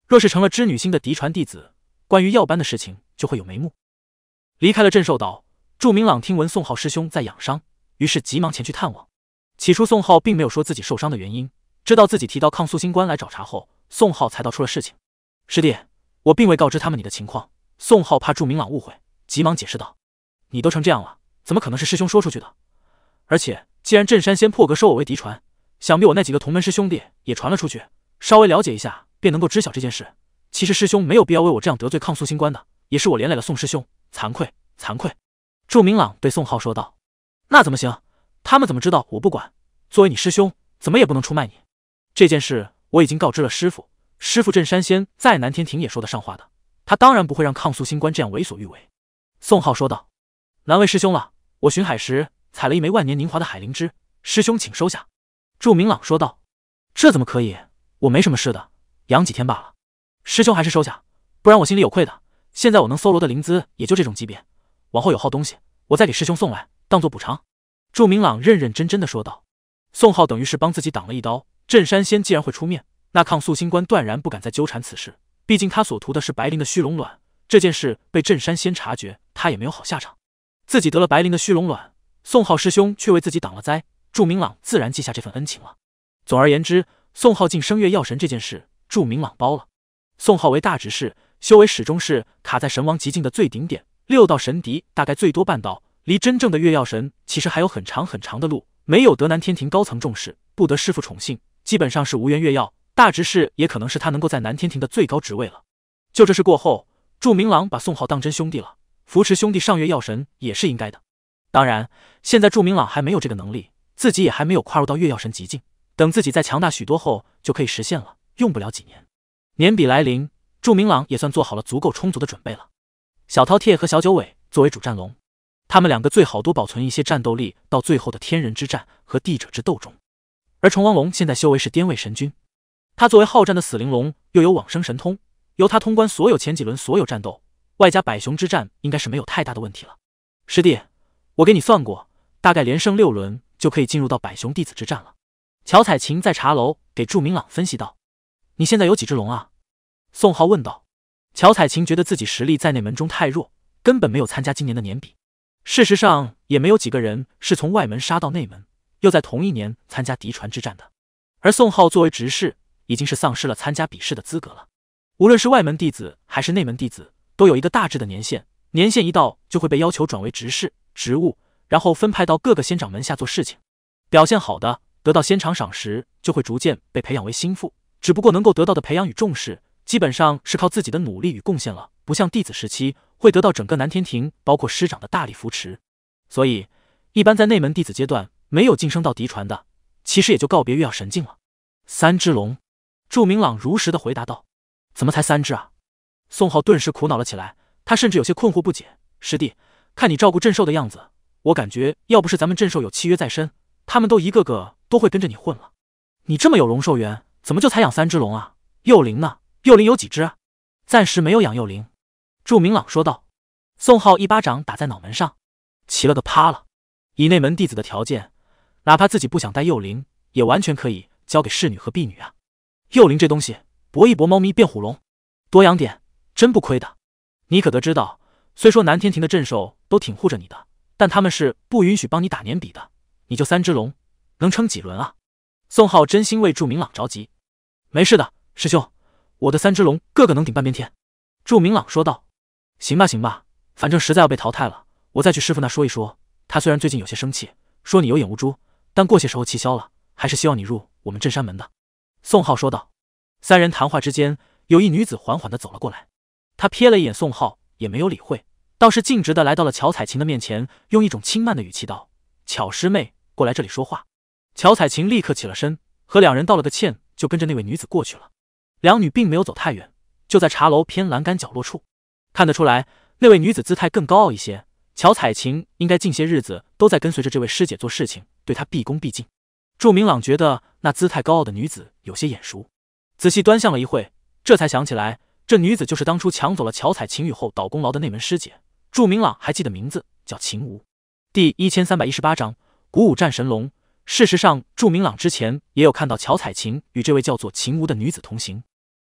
[SPEAKER 1] 若是成了织女星的嫡传弟子，关于药班的事情就会有眉目。离开了镇寿岛，祝明朗听闻宋浩师兄在养伤，于是急忙前去探望。起初宋浩并没有说自己受伤的原因，知道自己提到抗素星官来找茬后，宋浩才道出了事情。师弟，我并未告知他们你的情况。宋浩怕祝明朗误会，急忙解释道：你都成这样了，怎么可能是师兄说出去的？而且既然镇山仙破格收我为嫡传，想必我那几个同门师兄弟也传了出去，稍微了解一下便能够知晓这件事。其实师兄没有必要为我这样得罪抗素星官的，也是我连累了宋师兄，惭愧惭愧。祝明朗对宋浩说道：那怎么行？他们怎么知道我不管？作为你师兄，怎么也不能出卖你。这件事我已经告知了师父，师父镇山仙在南天庭也说得上话的，他当然不会让抗素星官这样为所欲为。宋浩说道：难为师兄了，我巡海时采了一枚万年凝华的海灵芝，师兄请收下。祝明朗说道：这怎么可以？我没什么事的，养几天罢了。师兄还是收下，不然我心里有愧的。现在我能搜罗的灵资也就这种级别，往后有好东西我再给师兄送来当做补偿。祝明朗认认真真的说道。宋浩等于是帮自己挡了一刀，镇山仙既然会出面，那抗素星官断然不敢再纠缠此事，毕竟他所图的是白灵的虚龙卵，这件事被镇山仙察觉，他也没有好下场。自己得了白灵的虚龙卵，宋浩师兄却为自己挡了灾，祝明朗自然记下这份恩情了。总而言之，宋浩进声月药神这件事，祝明朗包了。宋浩为大执事，修为始终是卡在神王极境的最顶点，六道神敌大概最多半道，离真正的月药神其实还有很长很长的路。没有得南天庭高层重视，不得师父宠幸，基本上是无缘月药。大执事也可能是他能够在南天庭的最高职位了。就这事过后，祝明朗把宋浩当真兄弟了，扶持兄弟上月药神也是应该的。当然，现在祝明朗还没有这个能力，自己也还没有跨入到月药神极境，等自己再强大许多后就可以实现了，用不了几年。年比来临，祝明朗也算做好了足够充足的准备了。小饕餮和小九尾作为主战龙，他们两个最好多保存一些战斗力到最后的天人之战和帝者之斗中。而虫王龙现在修为是巅位神君，他作为好战的死灵龙，又有往生神通，由他通关所有前几轮所有战斗，外加百雄之战，应该是没有太大的问题了。师弟，我给你算过，大概连胜六轮就可以进入到百雄弟子之战了。乔彩琴在茶楼给祝明朗分析道：你现在有几只龙啊？宋浩问道。乔彩琴觉得自己实力在内门中太弱，根本没有参加今年的年比。事实上也没有几个人是从外门杀到内门，又在同一年参加嫡传之战的。而宋浩作为执事，已经是丧失了参加比试的资格了。无论是外门弟子还是内门弟子，都有一个大致的年限，年限一到就会被要求转为执事职务，然后分派到各个仙长门下做事情。表现好的得到仙长赏识，就会逐渐被培养为心腹，只不过能够得到的培养与重视基本上是靠自己的努力与贡献了，不像弟子时期会得到整个南天庭包括师长的大力扶持。所以一般在内门弟子阶段没有晋升到嫡传的，其实也就告别月曜神境了。三只龙，祝明朗如实的回答道。怎么才三只啊？宋浩顿时苦恼了起来，他甚至有些困惑不解。师弟，看你照顾镇寿的样子，我感觉要不是咱们镇寿有契约在身，他们都一个个都会跟着你混了。你这么有龙寿元，怎么就才养三只龙啊？幼灵呢？幼灵有几只啊？暂时没有养幼灵。祝明朗说道。宋浩一巴掌打在脑门上，齐了个啪了。以内门弟子的条件，哪怕自己不想带幼灵，也完全可以交给侍女和婢女啊。幼灵这东西，搏一搏猫咪变虎龙，多养点真不亏的。你可得知道，虽说南天庭的镇守都挺护着你的，但他们是不允许帮你打年比的。你就三只龙，能撑几轮啊？宋浩真心为祝明朗着急。没事的，师兄，我的三只龙个个能顶半边天。祝明朗说道。行吧行吧，反正实在要被淘汰了，我再去师傅那说一说。他虽然最近有些生气，说你有眼无珠，但过些时候气消了，还是希望你入我们镇山门的。宋浩说道。三人谈话之间，有一女子缓缓地走了过来。她瞥了一眼宋浩，也没有理会，倒是径直地来到了乔彩琴的面前，用一种轻慢的语气道：巧师妹，过来这里说话。乔彩琴立刻起了身，和两人道了个歉，就跟着那位女子过去了。两女并没有走太远，就在茶楼偏栏杆角落处。看得出来，那位女子姿态更高傲一些，乔彩琴应该近些日子都在跟随着这位师姐做事情，对她毕恭毕敬。祝明朗觉得那姿态高傲的女子有些眼熟，仔细端详了一会，这才想起来，这女子就是当初抢走了乔彩琴雨后倒功劳的那门师姐。祝明朗还记得名字，叫秦无。第一千三百一十八章鼓舞战神龙。事实上，祝明朗之前也有看到乔彩琴与这位叫做秦无的女子同行。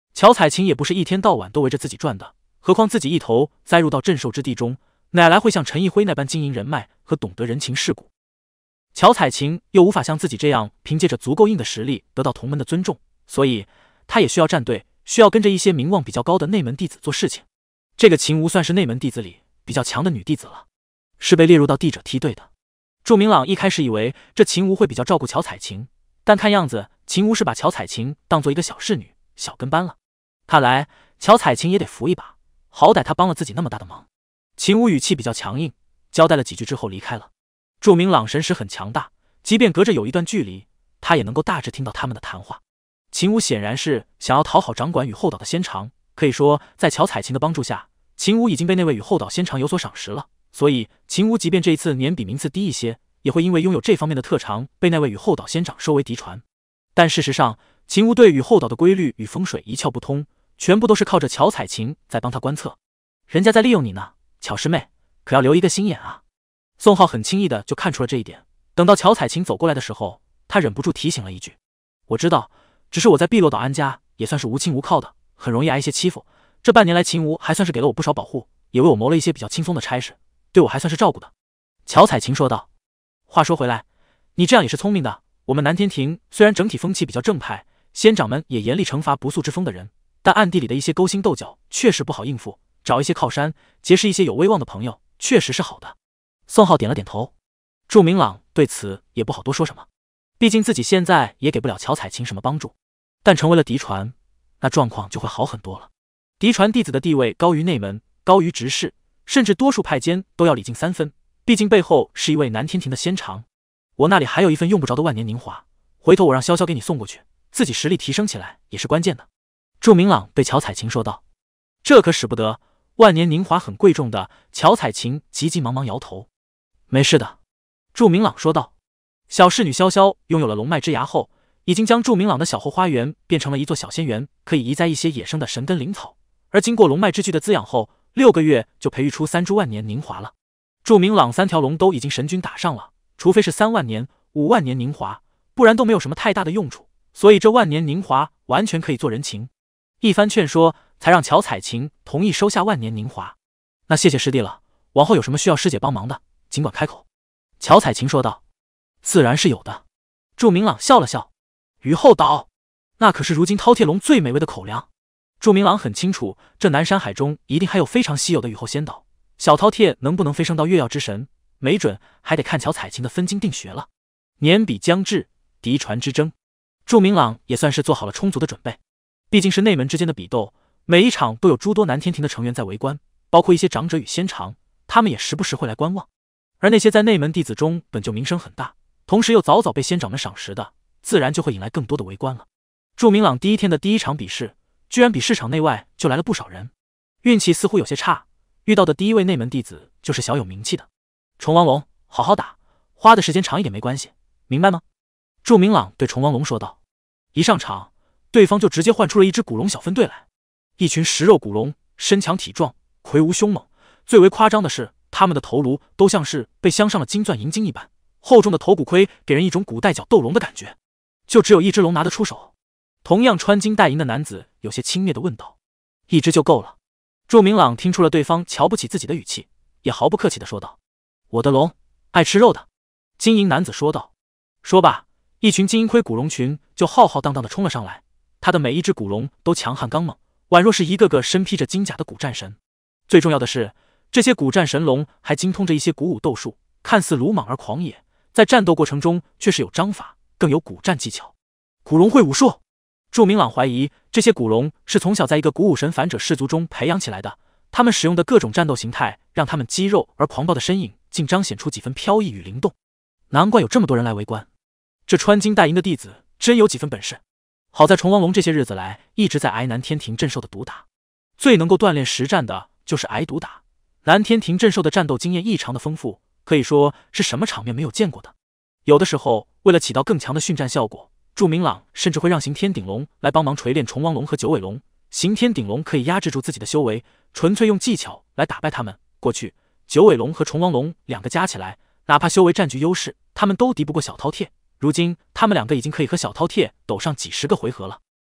[SPEAKER 1] 乔彩琴也不是一天到晚都围着自己转的，何况自己一头栽入到镇守之地中，哪来会像陈逸辉那般经营人脉和懂得人情世故？乔彩琴又无法像自己这样凭借着足够硬的实力得到同门的尊重，所以她也需要站队，需要跟着一些名望比较高的内门弟子做事情。这个秦无算是内门弟子里比较强的女弟子了，是被列入到帝者梯队的。祝明朗一开始以为这秦无会比较照顾乔彩琴，但看样子秦无是把乔彩琴当做一个小侍女、小跟班了。看来乔彩琴也得扶一把，好歹她帮了自己那么大的忙。秦无语气比较强硬，交代了几句之后离开了。祝明朗神识很强大，即便隔着有一段距离，他也能够大致听到他们的谈话。秦无显然是想要讨好掌管雨后岛的仙长，可以说在乔彩琴的帮助下，秦无已经被那位雨后岛仙长有所赏识了。所以秦无即便这一次年比名次低一些，也会因为拥有这方面的特长被那位雨后岛仙长收为嫡传。但事实上，秦无对雨后岛的规律与风水一窍不通，全部都是靠着乔彩琴在帮他观测。人家在利用你呢，乔师妹，可要留一个心眼啊。宋浩很轻易的就看出了这一点，等到乔彩琴走过来的时候，他忍不住提醒了一句：我知道，只是我在碧落岛安家也算是无亲无靠的，很容易挨一些欺负。这半年来秦无还算是给了我不少保护，也为我谋了一些比较轻松的差事，对我还算是照顾的。乔彩琴说道。话说回来，你这样也是聪明的，我们南天庭虽然整体风气比较正派，仙长们也严厉惩罚不速之风的人，但暗地里的一些勾心斗角确实不好应付，找一些靠山，结识一些有威望的朋友，确实是好的。宋浩点了点头，祝明朗对此也不好多说什么，毕竟自己现在也给不了乔彩琴什么帮助，但成为了嫡传，那状况就会好很多了。嫡传弟子的地位高于内门，高于执事，甚至多数派间都要礼敬三分，毕竟背后是一位南天庭的仙长。我那里还有一份用不着的万年凝华，回头我让潇潇给你送过去，自己实力提升起来也是关键的。祝明朗对乔彩琴说道。这可使不得，万年凝华很贵重的。乔彩琴急急忙忙摇头。没事的，祝明朗说道。小侍女潇潇拥有了龙脉之牙后，已经将祝明朗的小后花园变成了一座小仙园，可以移栽一些野生的神根灵草，而经过龙脉之具的滋养后，六个月就培育出三株万年凝华了。祝明朗三条龙都已经神君打上了，除非是三万年、五万年凝华，不然都没有什么太大的用处，所以这万年凝华完全可以做人情。一番劝说，才让乔彩琴同意收下万年凝华。那谢谢师弟了，往后有什么需要师姐帮忙的，尽管开口。乔彩琴说道。自然是有的。祝明朗笑了笑。雨后岛，那可是如今饕餮龙最美味的口粮。祝明朗很清楚，这南山海中一定还有非常稀有的雨后仙岛，小饕餮能不能飞升到月曜之神，没准还得看乔彩琴的分金定穴了。年比将至，嫡传之争，祝明朗也算是做好了充足的准备。毕竟是内门之间的比斗，每一场都有诸多南天庭的成员在围观，包括一些长者与仙长，他们也时不时会来观望。而那些在内门弟子中本就名声很大，同时又早早被仙长们赏识的，自然就会引来更多的围观了。祝明朗第一天的第一场比试，居然比市场内外就来了不少人，运气似乎有些差，遇到的第一位内门弟子就是小有名气的虫王龙。好好打，花的时间长一点没关系，明白吗？祝明朗对虫王龙说道。一上场，对方就直接换出了一支古龙小分队来，一群食肉古龙，身强体壮，魁梧凶猛。最为夸张的是，他们的头颅都像是被镶上了金钻银晶一般，厚重的头骨盔给人一种古代角斗龙的感觉。就只有一只龙拿得出手。同样穿金戴银的男子有些轻蔑地问道。一只就够了。祝明朗听出了对方瞧不起自己的语气，也毫不客气地说道。我的龙爱吃肉的。金银男子说道。说罢，一群金银盔古龙群就浩浩荡荡地冲了上来，他的每一只古龙都强悍刚猛，宛若是一个个身披着金甲的古战神。最重要的是，这些古战神龙还精通着一些古武斗术，看似鲁莽而狂野，在战斗过程中却是有章法，更有古战技巧。古龙会武术。祝明朗怀疑这些古龙是从小在一个古武神反者氏族中培养起来的，他们使用的各种战斗形态让他们肌肉而狂暴的身影竟彰显出几分飘逸与灵动。难怪有这么多人来围观，这穿金戴银的弟子真有几分本事。好在虫王龙这些日子来一直在挨南天庭镇守的毒打，最能够锻炼实战的就是挨毒打。南天庭镇守的战斗经验异常的丰富，可以说是什么场面没有见过的。有的时候为了起到更强的训战效果，祝明朗甚至会让刑天顶龙来帮忙锤炼虫王龙和九尾龙。刑天顶龙可以压制住自己的修为，纯粹用技巧来打败他们。过去九尾龙和虫王龙两个加起来，哪怕修为占据优势，他们都敌不过小饕餮。如今他们两个已经可以和小饕餮斗上几十个回合了。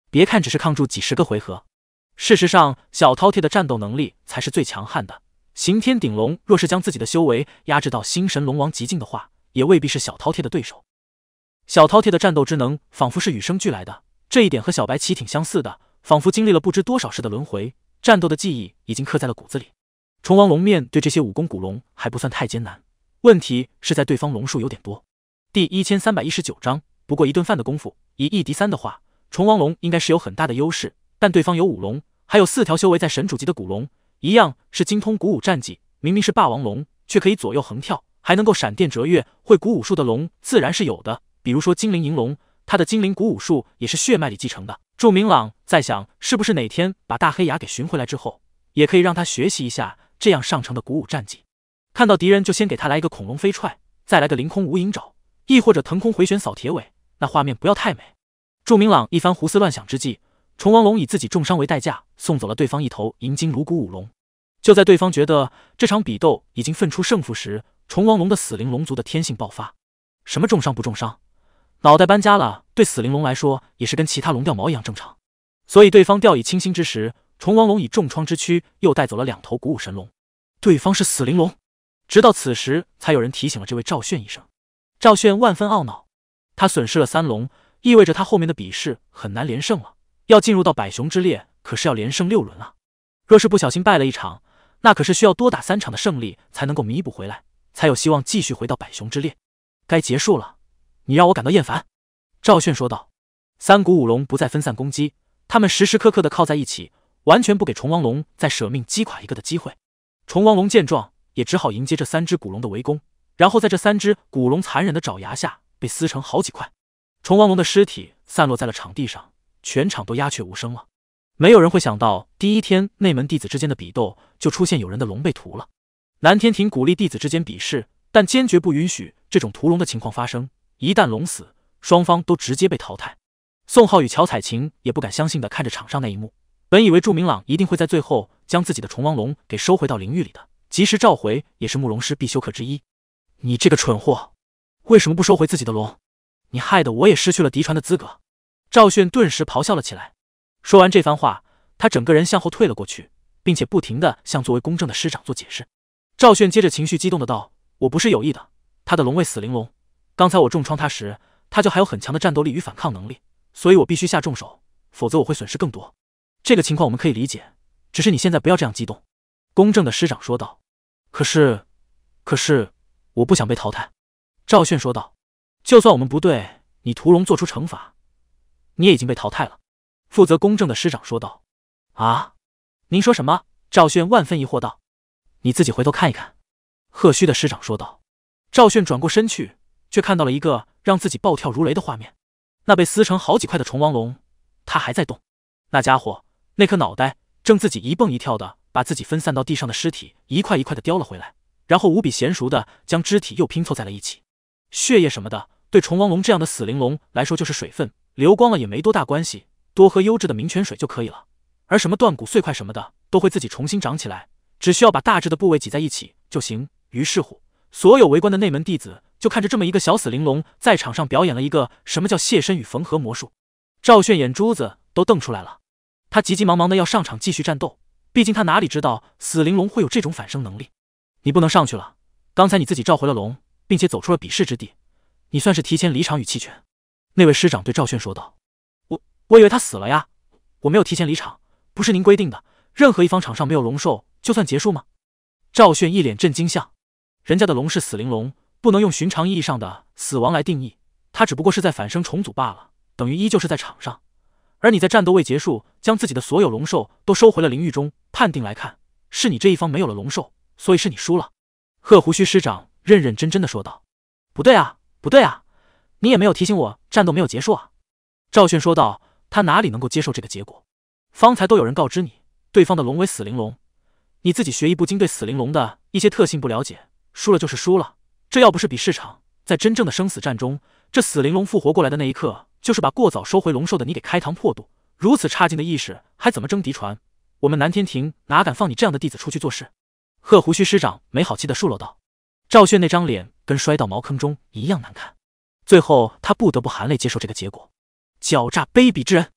[SPEAKER 1] 别看只是抗住几十个回合，事实上小饕餮的战斗能力才是最强悍的。刑天鼎龙若是将自己的修为压制到星神龙王极境的话，也未必是小饕餮的对手。小饕餮的战斗之能仿佛是与生俱来的，这一点和小白棋挺相似的，仿佛经历了不知多少世的轮回，战斗的记忆已经刻在了骨子里。虫王龙面对这些武功古龙还不算太艰难，问题是在对方龙数有点多。第一千三百一十九章，不过一顿饭的功夫，以一敌三的话，虫王龙应该是有很大的优势，但对方有五龙，还有四条修为在神主级的古龙，一样是精通古武战技，明明是霸王龙，却可以左右横跳，还能够闪电折跃，会古武术的龙自然是有的，比如说精灵银龙，他的精灵古武术也是血脉里继承的。祝明朗在想，是不是哪天把大黑牙给寻回来之后，也可以让他学习一下这样上乘的古武战技。看到敌人就先给他来一个恐龙飞踹，再来个凌空无影爪，亦或者腾空回旋扫铁尾，那画面不要太美。祝明朗一番胡思乱想之际，虫王龙以自己重伤为代价送走了对方一头银金颅骨武龙。就在对方觉得这场比斗已经分出胜负时，虫王龙的死灵龙族的天性爆发。什么重伤不重伤，脑袋搬家了，对死灵龙来说也是跟其他龙掉毛一样正常。所以对方掉以轻心之时，虫王龙以重创之躯又带走了两头古武神龙。对方是死灵龙，直到此时才有人提醒了这位赵炫一声。赵炫万分懊恼，他损失了三龙，意味着他后面的比试很难连胜了，要进入到百雄之列可是要连胜六轮啊。若是不小心败了一场，那可是需要多打三场的胜利才能够弥补回来，才有希望继续回到百雄之列。该结束了，你让我感到厌烦。赵炫说道。三股武龙不再分散攻击，他们时时刻刻的靠在一起，完全不给虫王龙再舍命击垮一个的机会。虫王龙见状也只好迎接这三只古龙的围攻，然后在这三只古龙残忍的爪牙下被撕成好几块。虫王龙的尸体散落在了场地上，全场都鸦雀无声了。没有人会想到第一天内门弟子之间的比斗就出现有人的龙被屠了。南天庭鼓励弟子之间比试，但坚决不允许这种屠龙的情况发生，一旦龙死，双方都直接被淘汰。宋浩与乔彩琴也不敢相信的看着场上那一幕，本以为祝明朗一定会在最后将自己的虫王龙给收回到灵域里的，及时召回也是慕容师必修课之一。你这个蠢货，为什么不收回自己的龙？你害得我也失去了嫡传的资格。赵炫顿时咆哮了起来。说完这番话，他整个人向后退了过去，并且不停地向作为公正的师长做解释。赵炫接着情绪激动的道：我不是有意的，他的龙为死灵龙，刚才我重创他时，他就还有很强的战斗力与反抗能力，所以我必须下重手，否则我会损失更多。这个情况我们可以理解，只是你现在不要这样激动。公正的师长说道。可是可是我不想被淘汰。赵炫说道。就算我们不对你屠龙做出惩罚，你也已经被淘汰了。负责公正的师长说道。啊？您说什么？赵炫万分疑惑道。你自己回头看一看。贺虚的师长说道。赵炫转过身去，却看到了一个让自己暴跳如雷的画面。那被撕成好几块的虫王龙，他还在动。那家伙那颗脑袋正自己一蹦一跳的把自己分散到地上的尸体一块一块的叼了回来，然后无比娴熟的将肢体又拼凑在了一起。血液什么的对虫王龙这样的死灵龙来说就是水分，流光了也没多大关系，多喝优质的明泉水就可以了。而什么断骨碎块什么的都会自己重新长起来，只需要把大致的部位挤在一起就行。于是乎，所有围观的内门弟子就看着这么一个小死灵龙在场上表演了一个什么叫卸身与缝合魔术。赵炫眼珠子都瞪出来了，他急急忙忙的要上场继续战斗，毕竟他哪里知道死灵龙会有这种反生能力。你不能上去了，刚才你自己召回了龙，并且走出了比试之地，你算是提前离场与弃权。那位师长对赵炫说道。我我以为他死了呀，我没有提前离场，不是您规定的任何一方场上没有龙兽就算结束吗？赵炫一脸震惊相，人家的龙是死灵龙，不能用寻常意义上的死亡来定义，他只不过是在反生重组罢了，等于依旧是在场上。而你在战斗未结束将自己的所有龙兽都收回了灵域中，判定来看是你这一方没有了龙兽，所以是你输了。贺胡须师长认认真真的说道。不对啊不对啊，你也没有提醒我战斗没有结束啊。赵炫说道。他哪里能够接受这个结果？方才都有人告知你对方的龙为死灵龙，你自己学艺不精，对死灵龙的一些特性不了解，输了就是输了。这要不是比试场，在真正的生死战中，这死灵龙复活过来的那一刻，就是把过早收回龙兽的你给开膛破肚。如此差劲的意识还怎么争嫡传？我们南天庭哪敢放你这样的弟子出去做事？贺胡须师长没好气的数落道。赵炫那张脸跟摔到茅坑中一样难看，最后他不得不含泪接受这个结果。狡诈卑鄙之人！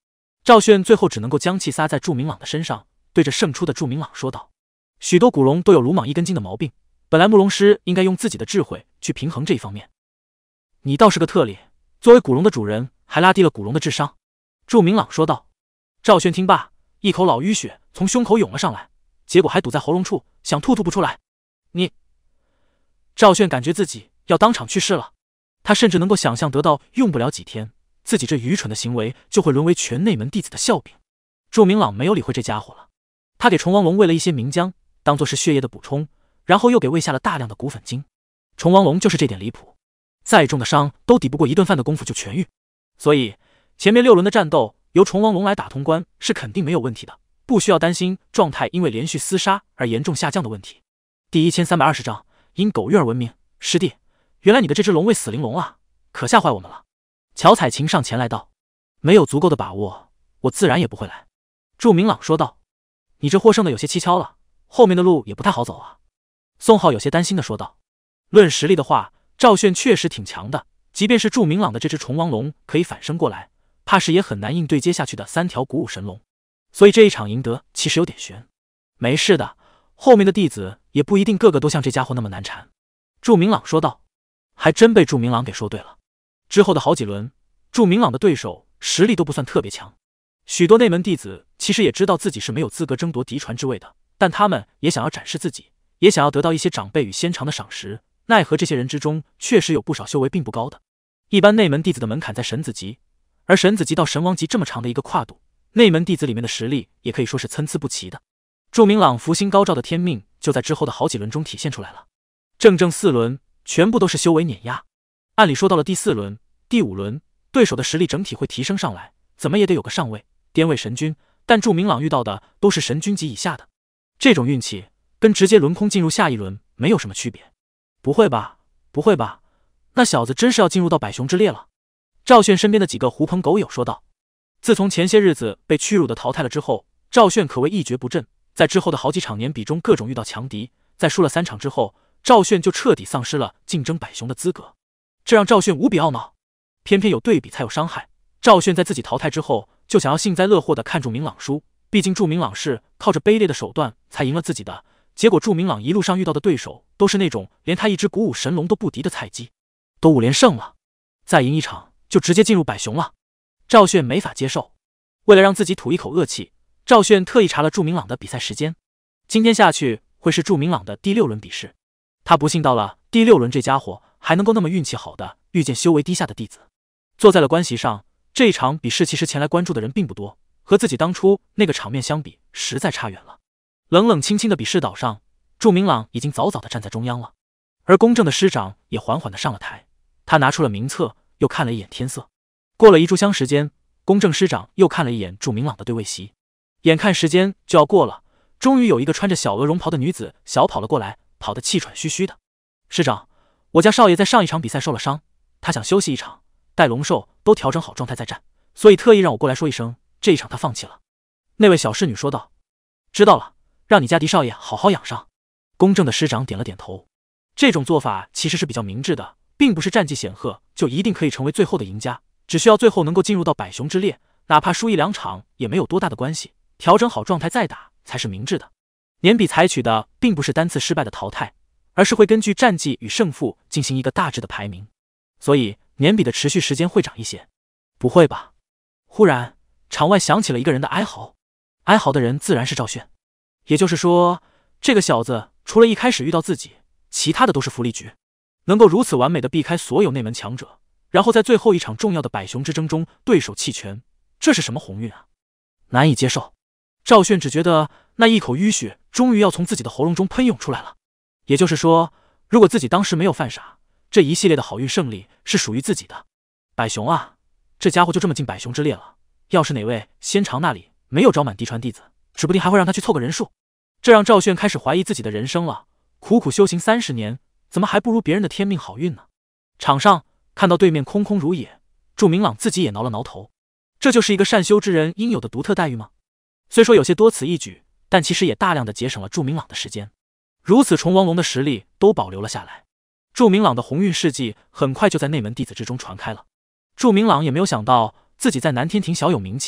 [SPEAKER 1] 赵炫最后只能够将气撒在祝明朗的身上，对着胜出的祝明朗说道：“许多古龙都有鲁莽一根筋的毛病，本来慕龙师应该用自己的智慧去平衡这一方面。你倒是个特例，作为古龙的主人，还拉低了古龙的智商。”祝明朗说道。赵炫听罢，一口老淤血从胸口涌了上来，结果还堵在喉咙处，想吐吐不出来。你……赵炫感觉自己要当场去世了，他甚至能够想象得到，用不了几天，自己这愚蠢的行为就会沦为全内门弟子的笑柄。祝明朗没有理会这家伙了，他给虫王龙喂了一些明浆，当作是血液的补充，然后又给喂下了大量的骨粉精。虫王龙就是这点离谱，再重的伤都抵不过一顿饭的功夫就痊愈，所以前面六轮的战斗由虫王龙来打通关是肯定没有问题的，不需要担心状态因为连续厮杀而严重下降的问题。第一千三百二十章因狗运而闻名。师弟，原来你的这只龙为死灵龙啊，可吓坏我们了。乔彩琴上前来道：“没有足够的把握，我自然也不会来。”祝明朗说道：“你这获胜的有些蹊跷了，后面的路也不太好走啊。”宋浩有些担心的说道：“论实力的话，赵炫确实挺强的，即便是祝明朗的这只虫王龙可以反生过来，怕是也很难应对接下去的三条古武神龙，所以这一场赢得其实有点悬。没事的，后面的弟子也不一定个个都像这家伙那么难缠。”祝明朗说道。还真被祝明朗给说对了。之后的好几轮，祝明朗的对手实力都不算特别强，许多内门弟子其实也知道自己是没有资格争夺嫡传之位的，但他们也想要展示自己，也想要得到一些长辈与仙长的赏识，奈何这些人之中确实有不少修为并不高的。一般内门弟子的门槛在神子级，而神子级到神王级这么长的一个跨度，内门弟子里面的实力也可以说是参差不齐的。祝明朗福星高照的天命就在之后的好几轮中体现出来了，正正四轮全部都是修为碾压。按理说到了第四轮、第五轮，对手的实力整体会提升上来，怎么也得有个上位、巅位神君，但祝明朗遇到的都是神君级以下的，这种运气跟直接轮空进入下一轮没有什么区别。不会吧，不会吧，那小子真是要进入到百雄之列了。赵炫身边的几个狐朋狗友说道。自从前些日子被屈辱的淘汰了之后，赵炫可谓一蹶不振，在之后的好几场年比中各种遇到强敌，在输了三场之后，赵炫就彻底丧失了竞争百雄的资格，这让赵炫无比懊恼。偏偏有对比才有伤害，赵炫在自己淘汰之后就想要幸灾乐祸的看祝明朗输，毕竟祝明朗是靠着卑劣的手段才赢了自己的，结果祝明朗一路上遇到的对手都是那种连他一只古武神龙都不敌的菜鸡，都五连胜了，再赢一场就直接进入百雄了。赵炫没法接受，为了让自己吐一口恶气，赵炫特意查了祝明朗的比赛时间，今天下去会是祝明朗的第六轮比试。他不信到了第六轮这家伙还能够那么运气好的遇见修为低下的弟子。坐在了观席上，这一场比试其实前来关注的人并不多，和自己当初那个场面相比实在差远了。冷冷清清的比试岛上，祝明朗已经早早的站在中央了，而公正的师长也缓缓的上了台，他拿出了名册，又看了一眼天色。过了一炷香时间，公正师长又看了一眼祝明朗的对位席，眼看时间就要过了，终于有一个穿着小鹅绒袍的女子小跑了过来，跑得气喘吁吁的。师长，我家少爷在上一场比赛受了伤，他想休息一场，待龙兽都调整好状态再战，所以特意让我过来说一声，这一场他放弃了。那位小侍女说道。知道了，让你家嫡少爷好好养伤。公正的师长点了点头，这种做法其实是比较明智的，并不是战绩显赫就一定可以成为最后的赢家，只需要最后能够进入到百雄之列，哪怕输一两场也没有多大的关系，调整好状态再打才是明智的。年比采取的并不是单次失败的淘汰，而是会根据战绩与胜负进行一个大致的排名，所以年比的持续时间会长一些。不会吧？忽然场外响起了一个人的哀嚎，哀嚎的人自然是赵炫。也就是说，这个小子除了一开始遇到自己，其他的都是福利局，能够如此完美的避开所有内门强者，然后在最后一场重要的百雄之争中对手弃权，这是什么鸿运啊？难以接受。赵炫只觉得那一口淤血终于要从自己的喉咙中喷涌出来了。也就是说，如果自己当时没有犯傻，这一系列的好运胜利是属于自己的。百雄啊，这家伙就这么进百雄之列了，要是哪位仙长那里没有招满嫡传弟子，指不定还会让他去凑个人数。这让赵炫开始怀疑自己的人生了，苦苦修行三十年，怎么还不如别人的天命好运呢？场上看到对面空空如也，祝明朗自己也挠了挠头，这就是一个善修之人应有的独特待遇吗？虽说有些多此一举，但其实也大量的节省了祝明朗的时间。如此虫王龙的实力都保留了下来，祝明朗的鸿运事迹很快就在内门弟子之中传开了。祝明朗也没有想到自己在南天庭小有名气，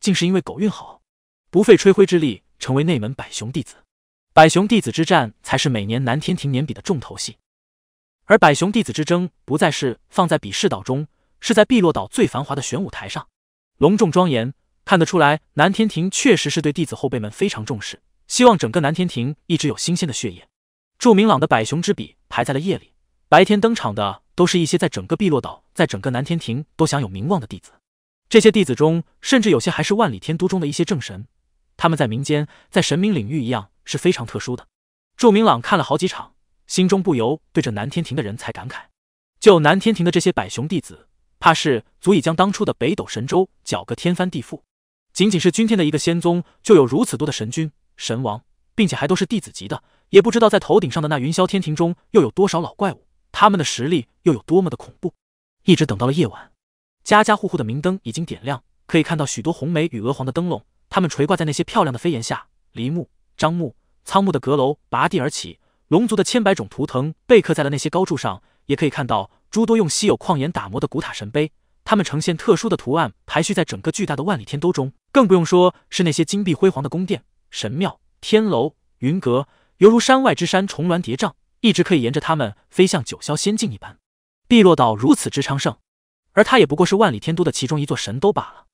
[SPEAKER 1] 竟是因为狗运好，不费吹灰之力成为内门百雄弟子。百雄弟子之战才是每年南天庭年比的重头戏。而百雄弟子之争不再是放在比试岛中，是在碧落岛最繁华的玄武台上，隆重庄严，看得出来南天庭确实是对弟子后辈们非常重视，希望整个南天庭一直有新鲜的血液。祝明朗的百雄之比排在了夜里，白天登场的都是一些在整个碧落岛，在整个南天庭都享有名望的弟子。这些弟子中，甚至有些还是万里天都中的一些正神，他们在民间，在神明领域一样是非常特殊的。祝明朗看了好几场，心中不由对这南天庭的人才感慨，就南天庭的这些百雄弟子，怕是足以将当初的北斗神州搅个天翻地覆。仅仅是君天的一个仙宗，就有如此多的神君、神王，并且还都是弟子级的，也不知道在头顶上的那云霄天庭中又有多少老怪物，他们的实力又有多么的恐怖。一直等到了夜晚，家家户户的明灯已经点亮，可以看到许多红梅与鹅黄的灯笼，它们垂挂在那些漂亮的飞檐下，梨木、樟木、苍木的阁楼拔地而起，龙族的千百种图腾被刻在了那些高柱上，也可以看到诸多用稀有矿岩打磨的古塔神碑，它们呈现特殊的图案，排序在整个巨大的万里天都中，更不用说是那些金碧辉煌的宫殿、神庙、天楼、云阁，犹如山外之山重峦叠嶂，一直可以沿着它们飞向九霄仙境一般。碧落岛如此之昌盛，而它也不过是万里天都的其中一座神都罢了。